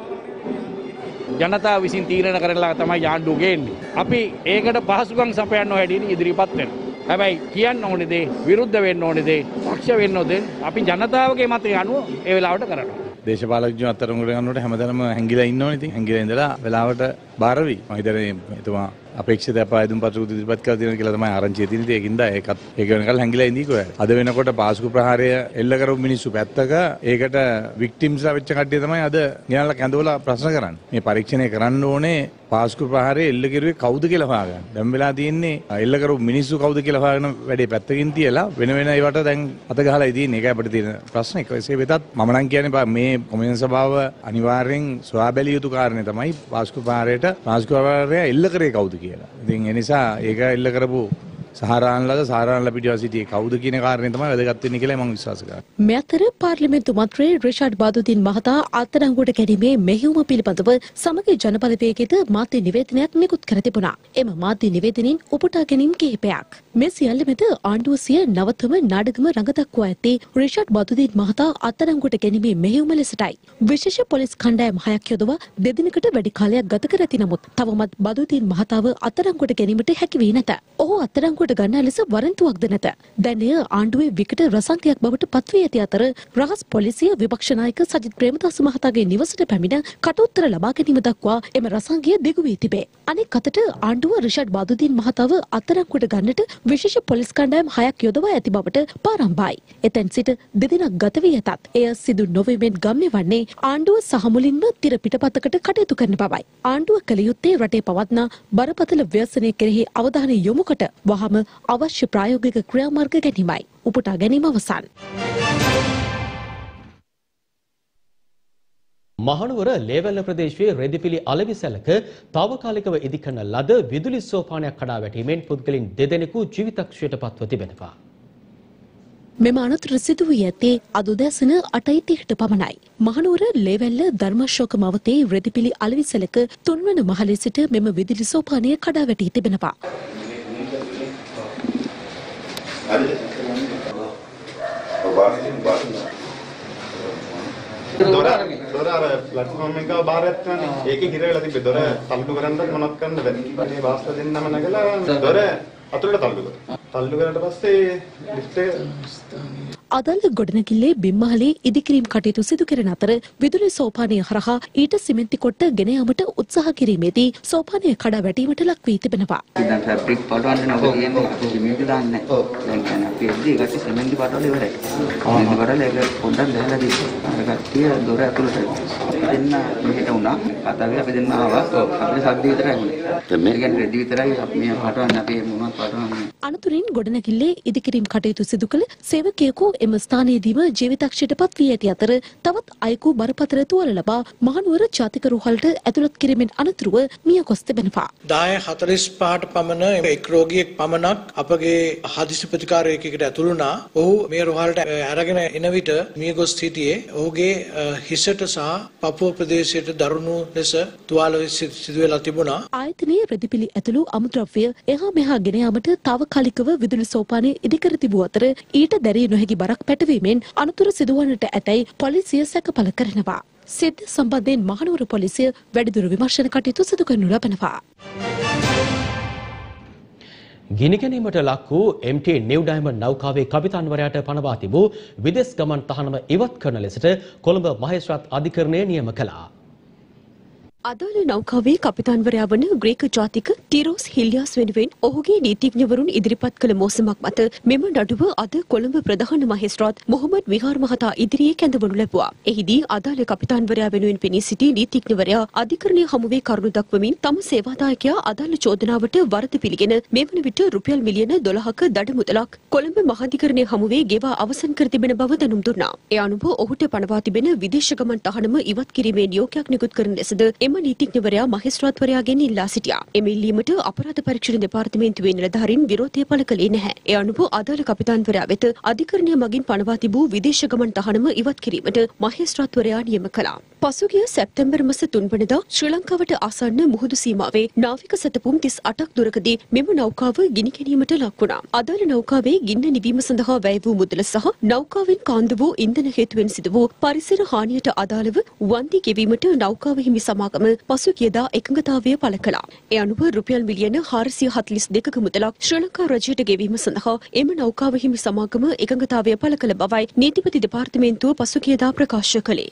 ජනතාව විසින් තීරණ කරලා තමයි ආණ්ඩුව ගේන්නේ අපි ඒකට පහසුකම් සපයන්න හැටියට ඉදිරිපත් වෙනවා හැබැයි කියන්න ඕනේ දේ විරුද්ධ වෙන්න ඕනේ දේ පක්ෂ වෙන්න ඕනේ අපි ජනතාවගේ මතය අනුව ඒ වෙලාවට කරනවා දේශපාලකයන් අතරංගුවට ගන්නකොට හැමදාම හැංගිලා ඉන්න ඕනේ ඉතින් හැංගිලා ඉඳලා වෙලාවට බාර වෙයි මම හිතන්නේ එතුමා අපේක්ෂිත අපායදුම් පත්‍ර ඉදිරිපත් කරලා තියෙනවා කියලා තමයි ආරංචිය තියෙන ඉතින් ඒකින්ද ඒකත් ඒක වෙනකල් හැංගිලා ඉඳී කොහෙද අද වෙනකොට පාස්කු ප්‍රහාරය එල්ල කරපු මිනිස්සු පැත්තක ඒකට වික්ටිම්ස්ලා වෙච්ච කට්ටිය තමයි අද ගෙනල්ලා කැඳවලා ප්‍රශ්න කරන්නේ මේ පරීක්ෂණය කරන්න ඕනේ පාස්කු ප්‍රහාරය එල්ල කරුවේ කවුද කියලා හොයාගන්න දැන් වෙලා තියෙන්නේ එල්ල කරපු මිනිස්සු කවුද කියලා හොයාගෙන වැඩේ පැත්තකින් තියලා වෙන වෙන ඒවට දැන් අත ගහලා ඉතින් ඒකයි අපිට තියෙන ප්‍රශ්නේ කෙසේ වෙතත් මම නම් කියන්නේ මේ කොමියුන් සභාව අනිවාර්යෙන් සොයා බැලිය යුතු කාරණේ තමයි පාස්කු ප්‍රහාරයට පාස්කු ප්‍රහාරය එල්ල කරේ කවුද කියලා. ඉතින් ඒ නිසා ඒක එල්ල කරපු සහරාන්ලද සහරාන්ල පිටියව සිටියේ කවුද කියන කාරණේ තමයි වැදගත් වෙන්නේ කියලා මම විශ්වාස කරනවා. මේ අතර පාර්ලිමේන්තු මන්ත්‍රී රිෂාඩ් බදුදීන් මහතා අත්අඩංගුවට ගැනීමේ මෙහෙයුම පිළිබඳව සමගි ජනබලවේගයට මාධ්‍ය නිවේදනයක් නිකුත් කර තිබුණා. එම මාධ්‍ය නිවේදනින් උපුටා ගැනීම කිහිපයක්. මේ සියල්ල මැද ආණ්ඩුව සිය නවතම නාඩගම රඟදක්වා ඇත්තේ රිෂාඩ් බදුදීන් මහතා අත්අඩංගුවට ගැනීමේ මෙහෙයුම ලෙසටයි. විශේෂ පොලිස් කණ්ඩායම් හයක් යොදවා දෙදිනකට වැඩි කාලයක් ගත කර ඇති නමුත් තවමත් බදුදීන් මහතාව අත්අඩංගුවට ගැනීමට හැකි වී නැත. ඔහු අත්අඩංගුවට ගන්නා ලෙස වරන්තුවක්ද නැත. දැන් එය ආණ්ඩුවේ විකට රසංකයක් බවට පත්වී ඇති අතර රහස් පොලිසිය විපක්ෂ නායක සජිත් ප්‍රේමදාස මහතාගේ නිවසට පැමිණ කටඋත්තර ලබා ගැනීම දක්වා එම රසංකය දිගු වී තිබේ. අනෙක් අතට ආණ්ඩුව රිෂාඩ් බදුදීන් මහතාව අත්අඩංගුවට ගන්නට විශේෂ පොලිස් කණ්ඩායම් හයක් යොදවා ඇති බවට පාරම්භයි. එතැන් සිට දෙදිනක් ගත වී ඇතත් එය සිදු නොවීමෙන් ගම්‍ය වන්නේ ආණ්ඩුව සහ මුලින්ම තිර පිටපතකට කටයුතු කරන බවයි. ආණ්ඩුව කළ යුත්තේ රටේ පවත්නා බරපතල ව්‍යසනය කෙරෙහි අවධානය යොමුකොට වහම අවශ්‍ය ප්‍රායෝගික ක්‍රියාමාර්ග ගැනීමයි. උපුටා ගැනීම අවසන්. මහනුවර ලේවැල්ල ප්‍රදේශයේ රෙදිපිලි අලෙවිසැලක තාවකාලිකව ඉදිකරන ලද විදුලි සෝපානයක් කඩා වැටීමෙන් පුද්ගලින් දෙදෙනෙකු ජීවිතක්ෂයට පත්ව තිබෙනවා. මෙම අනතුර සිදු වී ඇත්තේ අද උදෑසන අටයි තිහට පමණයි. මහනුවර ලේවැල්ල ධර්මාශෝක මවතේ රෙදිපිලි අලෙවිසැලක තුන්වන මහලේ සිට මෙම විදුලි සෝපානය කඩා වැටී තිබෙනවා. දොර දොර අර ප්ලැට්ෆෝම් එක බාරයක් ගන්න. ඒකේ හිර වෙලා තිබ්බේ. දොර තල්ලු කරන්නත් මොනවත් කරන්න බැරි. මේ වාස්ත දෙන්නම නැගලා දොර අතුලට තල්ලු කරා. තල්ලු කරාට පස්සේ ලිෆ්ට් එක අදල් ගොඩනැගිල්ලේ බිම්මහලේ ඉදිකිරීම් කටයුතු සිදු කෙරෙන අතර විදුලි සෝපානය හරහා ඊට සිමෙන්ති කොට්ට ගෙන යාමට උත්සාහ කිරීමේදී සෝපානය කඩා වැටීමට ලක් වී තිබෙනවා. දැන් ෆැබ්‍රික් පටවන්න නෝ කියන්නේ සිමෙන්ති දාන්නේ නැහැ. දැන් කියන්නේ අපි එද්දි ඒකට සිමෙන්ති පටවල ඉවරයි. සිමෙන්ති පටවල ඒක පොඩ්ඩක් දැහැලා දීලා. අර කට්ටිය දොර ඇතුළට දෙන්න මෙහෙට වුණා. කතාවේ අපි දෙන්න ආවා. අපිට සද්ද විතරයි වුණේ. මේ කියන්නේ රෙදි විතරයි අපි මේ පටවන්නේ අපි මොනවද පටවන්නේ. අනතුරින් ගොඩනැගිල්ලේ ඉදිකිරීම් කටයුතු සිදු කළ සේවකයෙකු එම ස්ථානයේදීම ජීවිතක්ෂයට පත් වී ඇති අතර තවත් අයෙකු බරපතල තුවාල ලබා මහනුවර ජාතික රෝහලට ඇතුළත් කිරීමෙන් අනතුරුව මිය ගොස් තිබෙනවා. දාය හතළිස් පහට පමණ එක් රෝගියෙක් පමණක් අපගේ හදිසි ප්‍රතිකාර ඒකයකට ඇතුළු වුණා. ඔහු මේ රෝහලට අරගෙන එන විට මිය ගොස් සිටියේ ඔහුගේ හිසට සහ පපුව ප්‍රදේශයට දරුණු ලෙස තුවාල සිදු වෙලා තිබුණා. ආයතනයේ රෙදිපිලි ඇතුළු අමුද්‍රව්‍ය එහා මෙහා ගෙන යාමට තාවකාලිකව විදුලි සෝපානය ඉදිකර තිබූ අතර ඊට දැරිය නොහැකි බරක් පැටවීමෙන් අනතුරු සිදුවන්නට ඇතැයි පොලිසිය සැකපල කරනවා. සිද්ධිය සම්බන්ධයෙන් මහනුවර පොලිසිය වැඩිදුර විමර්ශන කටයුතු සිදු කරනු ලබනවා. ගිනිගැනීමට ලක් වූ එම් ටී නිව් ඩයමන්ඩ් නෞකාවේ කපිතාන්වරයාට පනවා තිබූ විදෙස් ගමන් තහනම ඉවත් කරන ලෙසට කොළඹ මහේස්ත්‍රාත් අධිකරණය නියම කළා. අදාළ නෞකාවේ කපිතාන්වරයා වන ග්‍රීක ජාතික ටිරෝස් හිල්ලියාස් වෙනුවෙන් ඔහුගේ නීතිඥවරුන් ඉදිරිපත් කළ මෝසමක් මත මෙම නඩුව අද කොළඹ ප්‍රධාන මහේස්ත්‍රාත් මොහොමඩ් විහාර මහතා ඉදිරියේ කැඳවනු ලැබුවා. එහිදී අදාළ කපිතාන්වරයා වෙනුවෙන් පෙනී සිටි නීතිඥවරයා අධිකරණය හමුවේ කරුණු දක්වමින් තම සේවාදායකයා අදාළ චෝදනාවට වරද පිළිගෙන මෙවන විට රුපියල් මිලියන දොළහක දඩ මුදලක් කොළඹ මහාධිකරණය හමුවේ ගෙවා අවසන් කර තිබෙන බව දැනුම් දුන්නා. ඒ අනුව ඔහුට පනවා තිබෙන විදේශ ගමන් තහනම ඉවත් කිරීමේ නියෝගයක් නිකුත් කරන ලෙසද එම නීතිඥවරයා මහේස්ත්‍රාත්වරයාගෙන් ඉල්ලා සිටියා. එම ඉල්ලීමට අපරාධ පරීක්ෂණ දෙපාර්තමේන්තුවේ නිලධාරීන් විරෝධය පළ කළේ නැහැ. ඒ අනුව අදාළ කපිතාන්වරයා වෙත අධිකරණය මගින් පනවා තිබූ විදේශ ගමන් තහනම ඉවත් කිරීමට මහේස්ත්‍රාත්වරයා නියම කළා. පසුගිය සැප්තැම්බර් මාස තුන් වෙනිදා ශ්‍රී ලංකාවට ආසන්න මුහුදු සීමාවේ නාවික සැතපුම් තිස් අටක් දුරකදී මෙම නෞකාව ගිනි ගැනීමට ලක් වුණා. අදාළ නෞකාවේ ගින්න නිවීම සඳහා වැය වූ මුදල සහ නෞකාවෙන් කාන්දු වූ ඉන්ධන හේතුවෙන් සිදු වූ පරිසර හානියට අදාළව වන්දි ගෙවීමට නෞකාව හිමි සමාගම පසුගියදා එකඟතාවය පළ කළා. ඒ අනුව රුපියල් මිලියන හාරසිය හතළිස් දෙකක මුදලක් ශ්‍රී ලංකා රජයට ගෙවීම සඳහා එම නෞකාව හිමි සමාගම එකඟතාවය පළ කළ බවයි නීතිපති දෙපාර්තමේන්තුව පසුගියදා ප්‍රකාශ කළේ.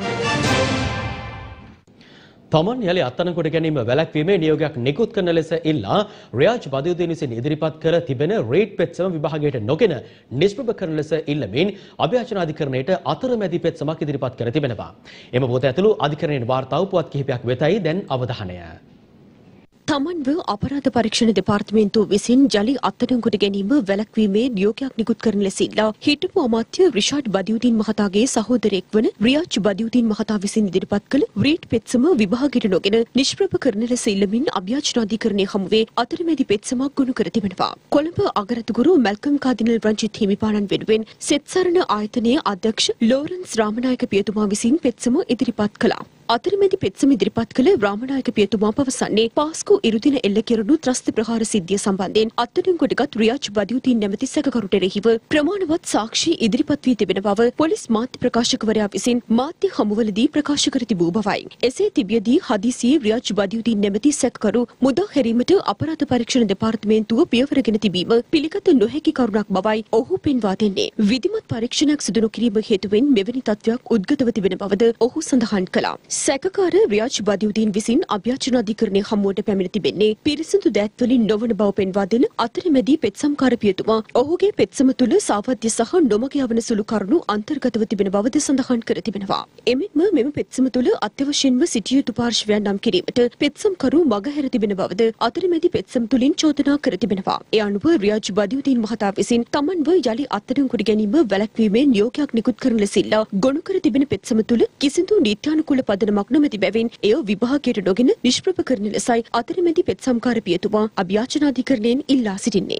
තමන් යලි අත්අඩංගුවට ගැනීම වැළැක්වීමේ නියෝගයක් නිකුත් කරන ලෙස ඉල්ලා රියාජ් බදියුදීන් විසින් ඉදිරිපත් කර තිබෙන රේට් පෙත්සම විභාගයට නොගෙන නිෂ්ප්‍රභ කරන ලෙස ඉල්ලමින් අභියාචන අධිකරණයට අතරමැදි පෙත්සමක් ඉදිරිපත් කර තිබෙනවා. එම පොත ඇතුළු අධිකරණයේ වාර්තාව පුවත් කිහිපයක් වෙතයි දැන් අවධානය. තමන්ව අපරාධ පරීක්ෂණ දෙපාර්තමේන්තුව විසින් ජලි අත්අඩංගුවට ගැනීම වැළැක්වීමේ නියෝගයක් නිකුත් කරන ලෙස ඉල්ලා හිටපු අමාත්‍ය රිෂාඩ් බදියුදීන් මහතාගේ සහෝදරයෙක් වන රියාජ් බදියුදීන් මහතා විසින් ඉදිරිපත් කළ රේට් පෙත්සම විභාගයට නොගෙන නිෂ්ප්‍රභ කරන ලෙස ඉල්ලමින් අභියාචන අධිකරණයේ හමුවේ අතරමැදි පෙත්සමක් ගොනු කර තිබෙනවා. කොළඹ අගරතුගුරු මැල්කම් කාදිනල් රංජිත් හිමිපාණන් වෙනුවෙන් සෙත්සරණ ආයතනයේ අධ්‍යක්ෂ ලෝරන්ස් රාමනායක පියතුමා විසින් පෙත්සම ඉදිරිපත් කළා. අතරමැදි පෙත්සම ඉදිරිපත් කළ රාමනායක පියතුමා පවසන්නේ පාස්කු ඉරුදින එල්ල කෙරුණු ත්‍රස්ත ප්‍රහාර සිද්ධිය සම්බන්ධයෙන් අත්අඩංගුවටගත් රියාජ් බදියුදීන් නැමැති සැකකරුට එරෙහිව ප්‍රමාණවත් සාක්ෂි ඉදිරිපත් වී තිබෙන බව පොලිස් මාධ්‍ය ප්‍රකාශකවරයා විසින් මාධ්‍ය හමුවලදී ප්‍රකාශ කර තිබූ බවයි. එසේ තිබියදී හදිසියේ රියාජ් බදියුදීන් නැමැති සැකකරු මුදා හැරීමට අපරාධ පරීක්ෂණ දෙපාර්තමේන්තුව පියවරගෙන තිබීම පිළිගත නොහැකි කරුණක් බවයි ඔහු පෙන්වා දෙන්නේ. විධිමත් පරීක්ෂණයක් සිදු නොකිරීම හේතුවෙන් මෙවැනි තත්ත්වයක් උද්ගතව තිබෙන බවද ඔහු සඳහන් කළා. සැකකාර රියාජ් බදියුදීන් විසින් අභ්‍යාචන අධිකරණයේ හමුවට පැමිණ තිබෙන්නේ පිරිසිදු දෑත්වලින් නොවන බව පෙන්වා දෙන අතරමැදි පෙත්සම්කාර පියතුමා ඔහුගේ පෙත්සම තුළ සාවද්‍ය සහ නොමග යවන සුළු කරුණු අන්තර්ගතව තිබෙන බවද සඳහන් කර තිබෙනවා. එමෙන්ම මෙම පෙත්සම තුළ අත්‍යවශ්‍යයෙන්ම සිටිය යුතු පාර්ශවයන් නම් කිරීමට පෙත්සම්කරු මගහැර තිබෙන බවද අතරමැදි පෙත්සම තුළින් චෝදනා කර තිබෙනවා. ඒ අනුව රියාජ් බදියුදීන් මහතා විසින් තමන්ව යලි අත්අඩංගුවට ගැනීම වැළැක්වීමේ නියෝගයක් නිකුත් කරන ලෙස ඉල්ලා ගොනු කර තිබෙන පෙත්සම තුළ කිසිදු නීත්‍යානුකූල පදනමක් නොමැති බැවින් එය විභාගයට නොගෙන නිෂ්ප්‍රභ කරන ලෙසයි අතරමැදි පෙත්සම්කාර පියතුමා අභියාචනාධිකරණයෙන් ඉල්ලා සිටින්නේ.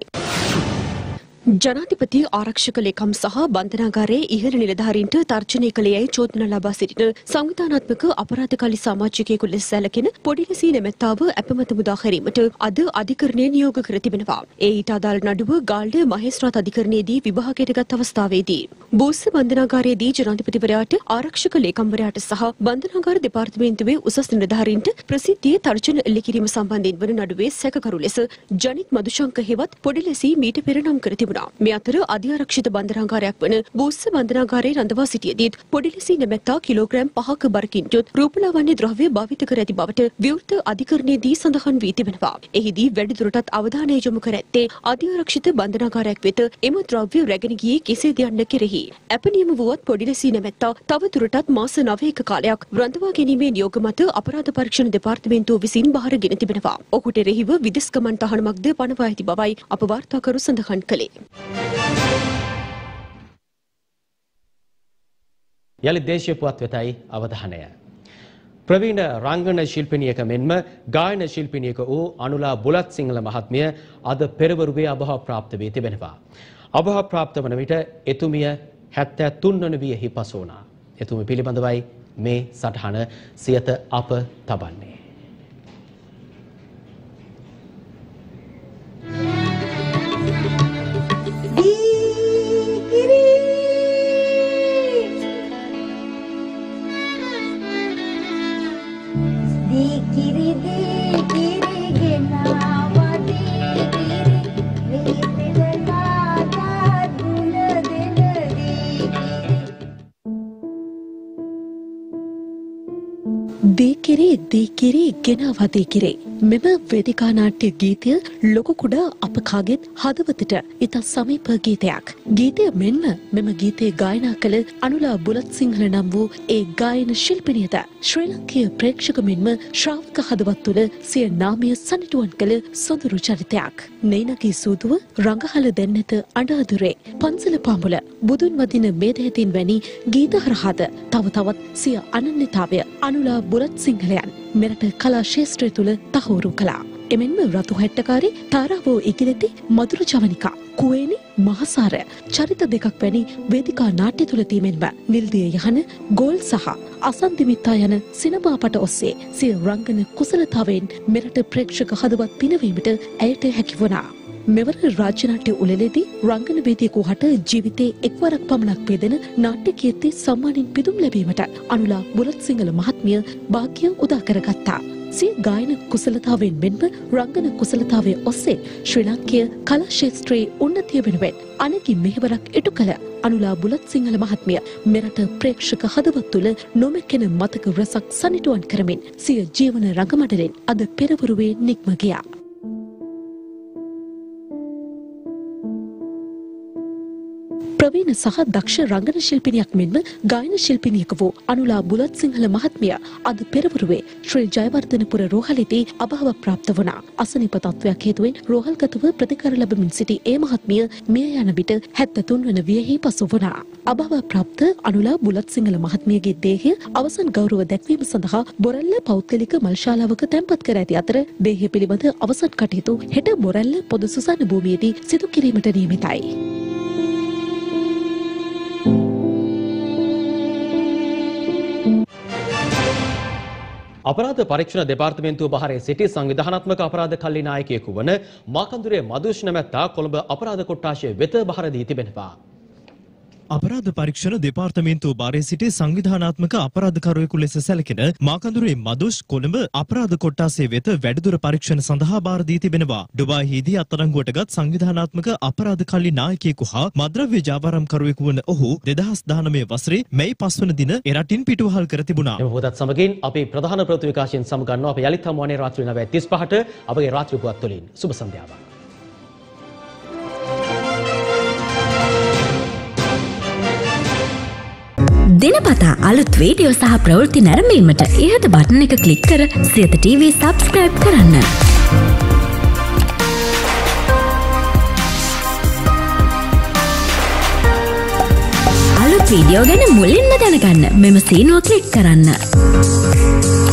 ජනාධිපති ආරක්ෂක ලේකම් සහ බන්ධනාගාරයේ ඉහළ නිලධාරීන්ට තර්ජනය කළේයයි චෝදනා ලබා සිටින සංවිධානාත්මක අපරාධකාරී සමාජිකයෙකු ලෙස සැලකෙන පොඩිලසී නැමැත්තාව අපමත මුදා හැරීමට අද අධිකරණය නියෝග කර තිබෙනවා. ඒ ඊට අදාළ නඩුව ගාල්ඩ මහේස්ත්‍රාත් අධිකරණයේදී විභාගයට ගත් අවස්ථාවේදී බූස්ස බන්ධනාගාරයේදී ජනාධිපතිවරයාට ආරක්ෂක ලේකම්වරයාට සහ බන්ධනාගාර දෙපාර්තමේන්තුවේ උසස් නිලධාරීන්ට ප්‍රසිද්ධියේ තර්ජන එල්ල කිරීම සම්බන්ධයෙන් වන නඩුවේ සැකකරු ලෙස ජනිත් මදුශංක හෙවත් පොඩිලසී මීට පෙර නම් කර තිබුණා. තිබුණා. මේ අතර අධ්‍යාරක්ෂිත බන්ධනාගාරයක් වන බූස්ස බන්ධනාගාරයේ රඳවා සිටියදීත් පොඩිලෙසි නැමැත්තා කිලෝග්‍රෑම් පහක බරකින් යුත් රූපලාවන්‍ය ද්‍රව්‍ය භාවිත කර ඇති බවට විවෘත අධිකරණයේදී සඳහන් වී තිබෙනවා. එහිදී වැඩිදුරටත් අවධානය යොමු කර ඇත්තේ අධ්‍යාරක්ෂිත බන්ධනාගාරයක් වෙත එම ද්‍රව්‍ය රැගෙන ගියේ කෙසේද යන්න කෙරෙහි. අපනියම වුවත් පොඩිලෙසි නැමැත්තා තව දුරටත් මාස නවයක කාලයක් රඳවා ගැනීමේ නියෝග මත අපරාධ පරීක්ෂණ දෙපාර්තමේන්තුව විසින් බාරගෙන තිබෙනවා. ඔහුට එරෙහිව විදෙස් ගමන් තහනමක්ද පනවා ඇති බවයි අප වාර්තාකරු සඳහන් කළේ. යලි දේශීය පුවත් වෙතයි අවධානය. ප්‍රවීණ රංගන ශිල්පිනියක මෙන්ම ගායන ශිල්පිනියක වූ අනුලා බුලත් සිංහල මහත්මිය අද පෙරවරුවේ අභාව ප්‍රාප්ත වී තිබෙනවා. අභාව ප්‍රාප්ත වන විට එතුමිය හැත්තෑ තුන් වන වියෙහි පසු වුණා. එතුමි පිළිබඳවයි මේ සටහන සියත අප තබන්නේ. දීකිරි දීකිරි ගෙනවා දීකිරි මෙම වේදිකා නාට්‍ය ගීතය ලොකු කුඩා අප කාගෙත් හදවතට ඉතා සමීප ගීතයක්. ගීතය මෙන්ම මෙම ගීතය ගායනා කළ අනුලා බුලත් සිංහල නම් වූ ඒ ගායන ශිල්පිනියද ශ්‍රී ලංකීය ප්‍රේක්ෂක මෙන්ම ශ්‍රාවක හදවත් තුළ සිය නාමය සනිටුවන් කළ සොඳුරු චරිතයක්. නයිනගේ සූදුව රඟහල දෙන්නත අඬාදුරේ පන්සල පාමුල බුදුන් වදින මේදයතින් වැනි ගීත හරහාද තව තවත් සිය අනන්‍යතාවය අනුලා බුලත් සිංහලයන් මෙරට කලා ශේෂ්ත්‍රය තුළ තහවුරු කළා. එමෙන්ම රතු හැට්ටකාරී තාරාවෝ ඉකිලෙති මధుර ජවනිකා කුවේනි මහසාර චරිත දෙකක් වැනි වේදිකා නාට්‍ය තුළ තීමෙන්ම නිල්දිය යහන ගෝල් සහ අසන්දිමිත්තා යන සිනමාපට ඔස්සේ සිය රංගන කුසලතාවයෙන් මෙරට ප්‍රේක්ෂක හදවත් පිනවීමට ඇයට හැකි වුණා. මෙවර රාජ්‍ය නාට්‍ය උළෙලේදී රංගන වේදිකු හට ජීවිතේ එක්වරක් පමණක් පෙදෙන නාට්‍ය කීර්ති සම්මානින් පිදුම් ලැබීමට අනුලා බුලත් සිංහල මහත්මිය වාග්ය උදා කරගත්තා. සිය ගායන කුසලතාවෙන් මෙන්ම රංගන කුසලතාවය ඔස්සේ ශ්‍රී ලංකීය කලා ක්ෂේත්‍රයේ උන්නතිය වෙනුවෙන් අනගි මෙහෙවරක් ඉටු කළ අනුලා බුලත් සිංහල මහත්මිය මෙරට ප්‍රේක්ෂක හදවත් තුළ නොමැකෙන මතක රසක් සනිටුවන් කරමින් සිය ජීවන රංගමඩලෙන් අද පෙරවරුවේ නික්ම ගියා. ප්‍රවීණ සහ දක්ෂ රංගන ශිල්පිනියක් මෙන්ම ගායන ශිල්පිනියක වූ අනුලා බුලත් සිංහල මහත්මිය අද පෙරවරුවේ ශ්‍රී ජයවර්ධනපුර රෝහලේදී අභාව ප්‍රාප්ත වුණා. අසනීප තත්ත්වයක් හේතුවෙන් රෝහල්ගතව ප්‍රතිකාර ලැබමින් සිටි ඒ මහත්මිය මිය යන විට හැත්තෑ තුන් වන වියෙහි පසු වුණා. අභාව ප්‍රාප්ත අනුලා බුලත් සිංහල මහත්මියගේ දේහය අවසන් ගෞරව දැක්වීම සඳහා බොරැල්ල පෞද්ගලික මල්ශාලාවක තැන්පත් කර ඇති අතර දේහය පිළිබඳ අවසන් කටයුතු හෙට බොරැල්ල පොදු සුසාන භූමියේදී සිදු කිරීමට නියමිතයි. අපරාධ පරීක්ෂණ දෙපාර්තමේන්තුව බහරේ සිටි සංවිධානාත්මක අපරාධ කල්ලි නායකයෙකු වන මාකන්දුරේ මදුෂ් නැමැත්තා කොළඹ අපරාධ කොට්ටාශය වෙත බහර දී තිබෙනවා. අපරාධ පරීක්ෂණ දෙපාර්තමේන්තුව බාරේ සිටි සංවිධානාත්මක අපරාධකරුවෙකු ලෙස සැලකෙන මාකඳුරේ මදුෂ් කොළඹ අපරාධ කොට්ටාසේ වෙත වැඩිදුර පරීක්ෂණ සඳහා බාර දී තිබෙනවා. ඩුබායිහිදී අත්අඩංගුවටගත් සංවිධානාත්මක අපරාධ කල්ලි නායකයෙකු හා මද්‍රව්‍ය ජාවාරම්කරුවෙකු වන ඔහු දෙදහස් දහනවය වසරේ මැයි පස්වන දින එරටින් පිටුවහල් කර තිබුණා. එම පුවතත් සමගින් අපි ප්‍රධාන ප්‍රවෘත්ති විකාශයෙන් සමගන්නවා. අපි යලිත් හමුවන්නේ රාත්‍රී නවය තිස්පහට අපගේ රාත්‍රී පුවත් තුළින්. සුබ සන්ධ්‍යාවක්. දිනපතා අලුත් වීඩියෝ සහ ප්‍රවෘත්ති නැරඹීමට ඉහත බටන් එක ක්ලික් කර සියත ටීවී සබ්ස්ක්‍රයිබ් කරන්න. අලුත් වීඩියෝ ගැන මුලින්ම දැනගන්න මෙම සීනුව ක්ලික් කරන්න.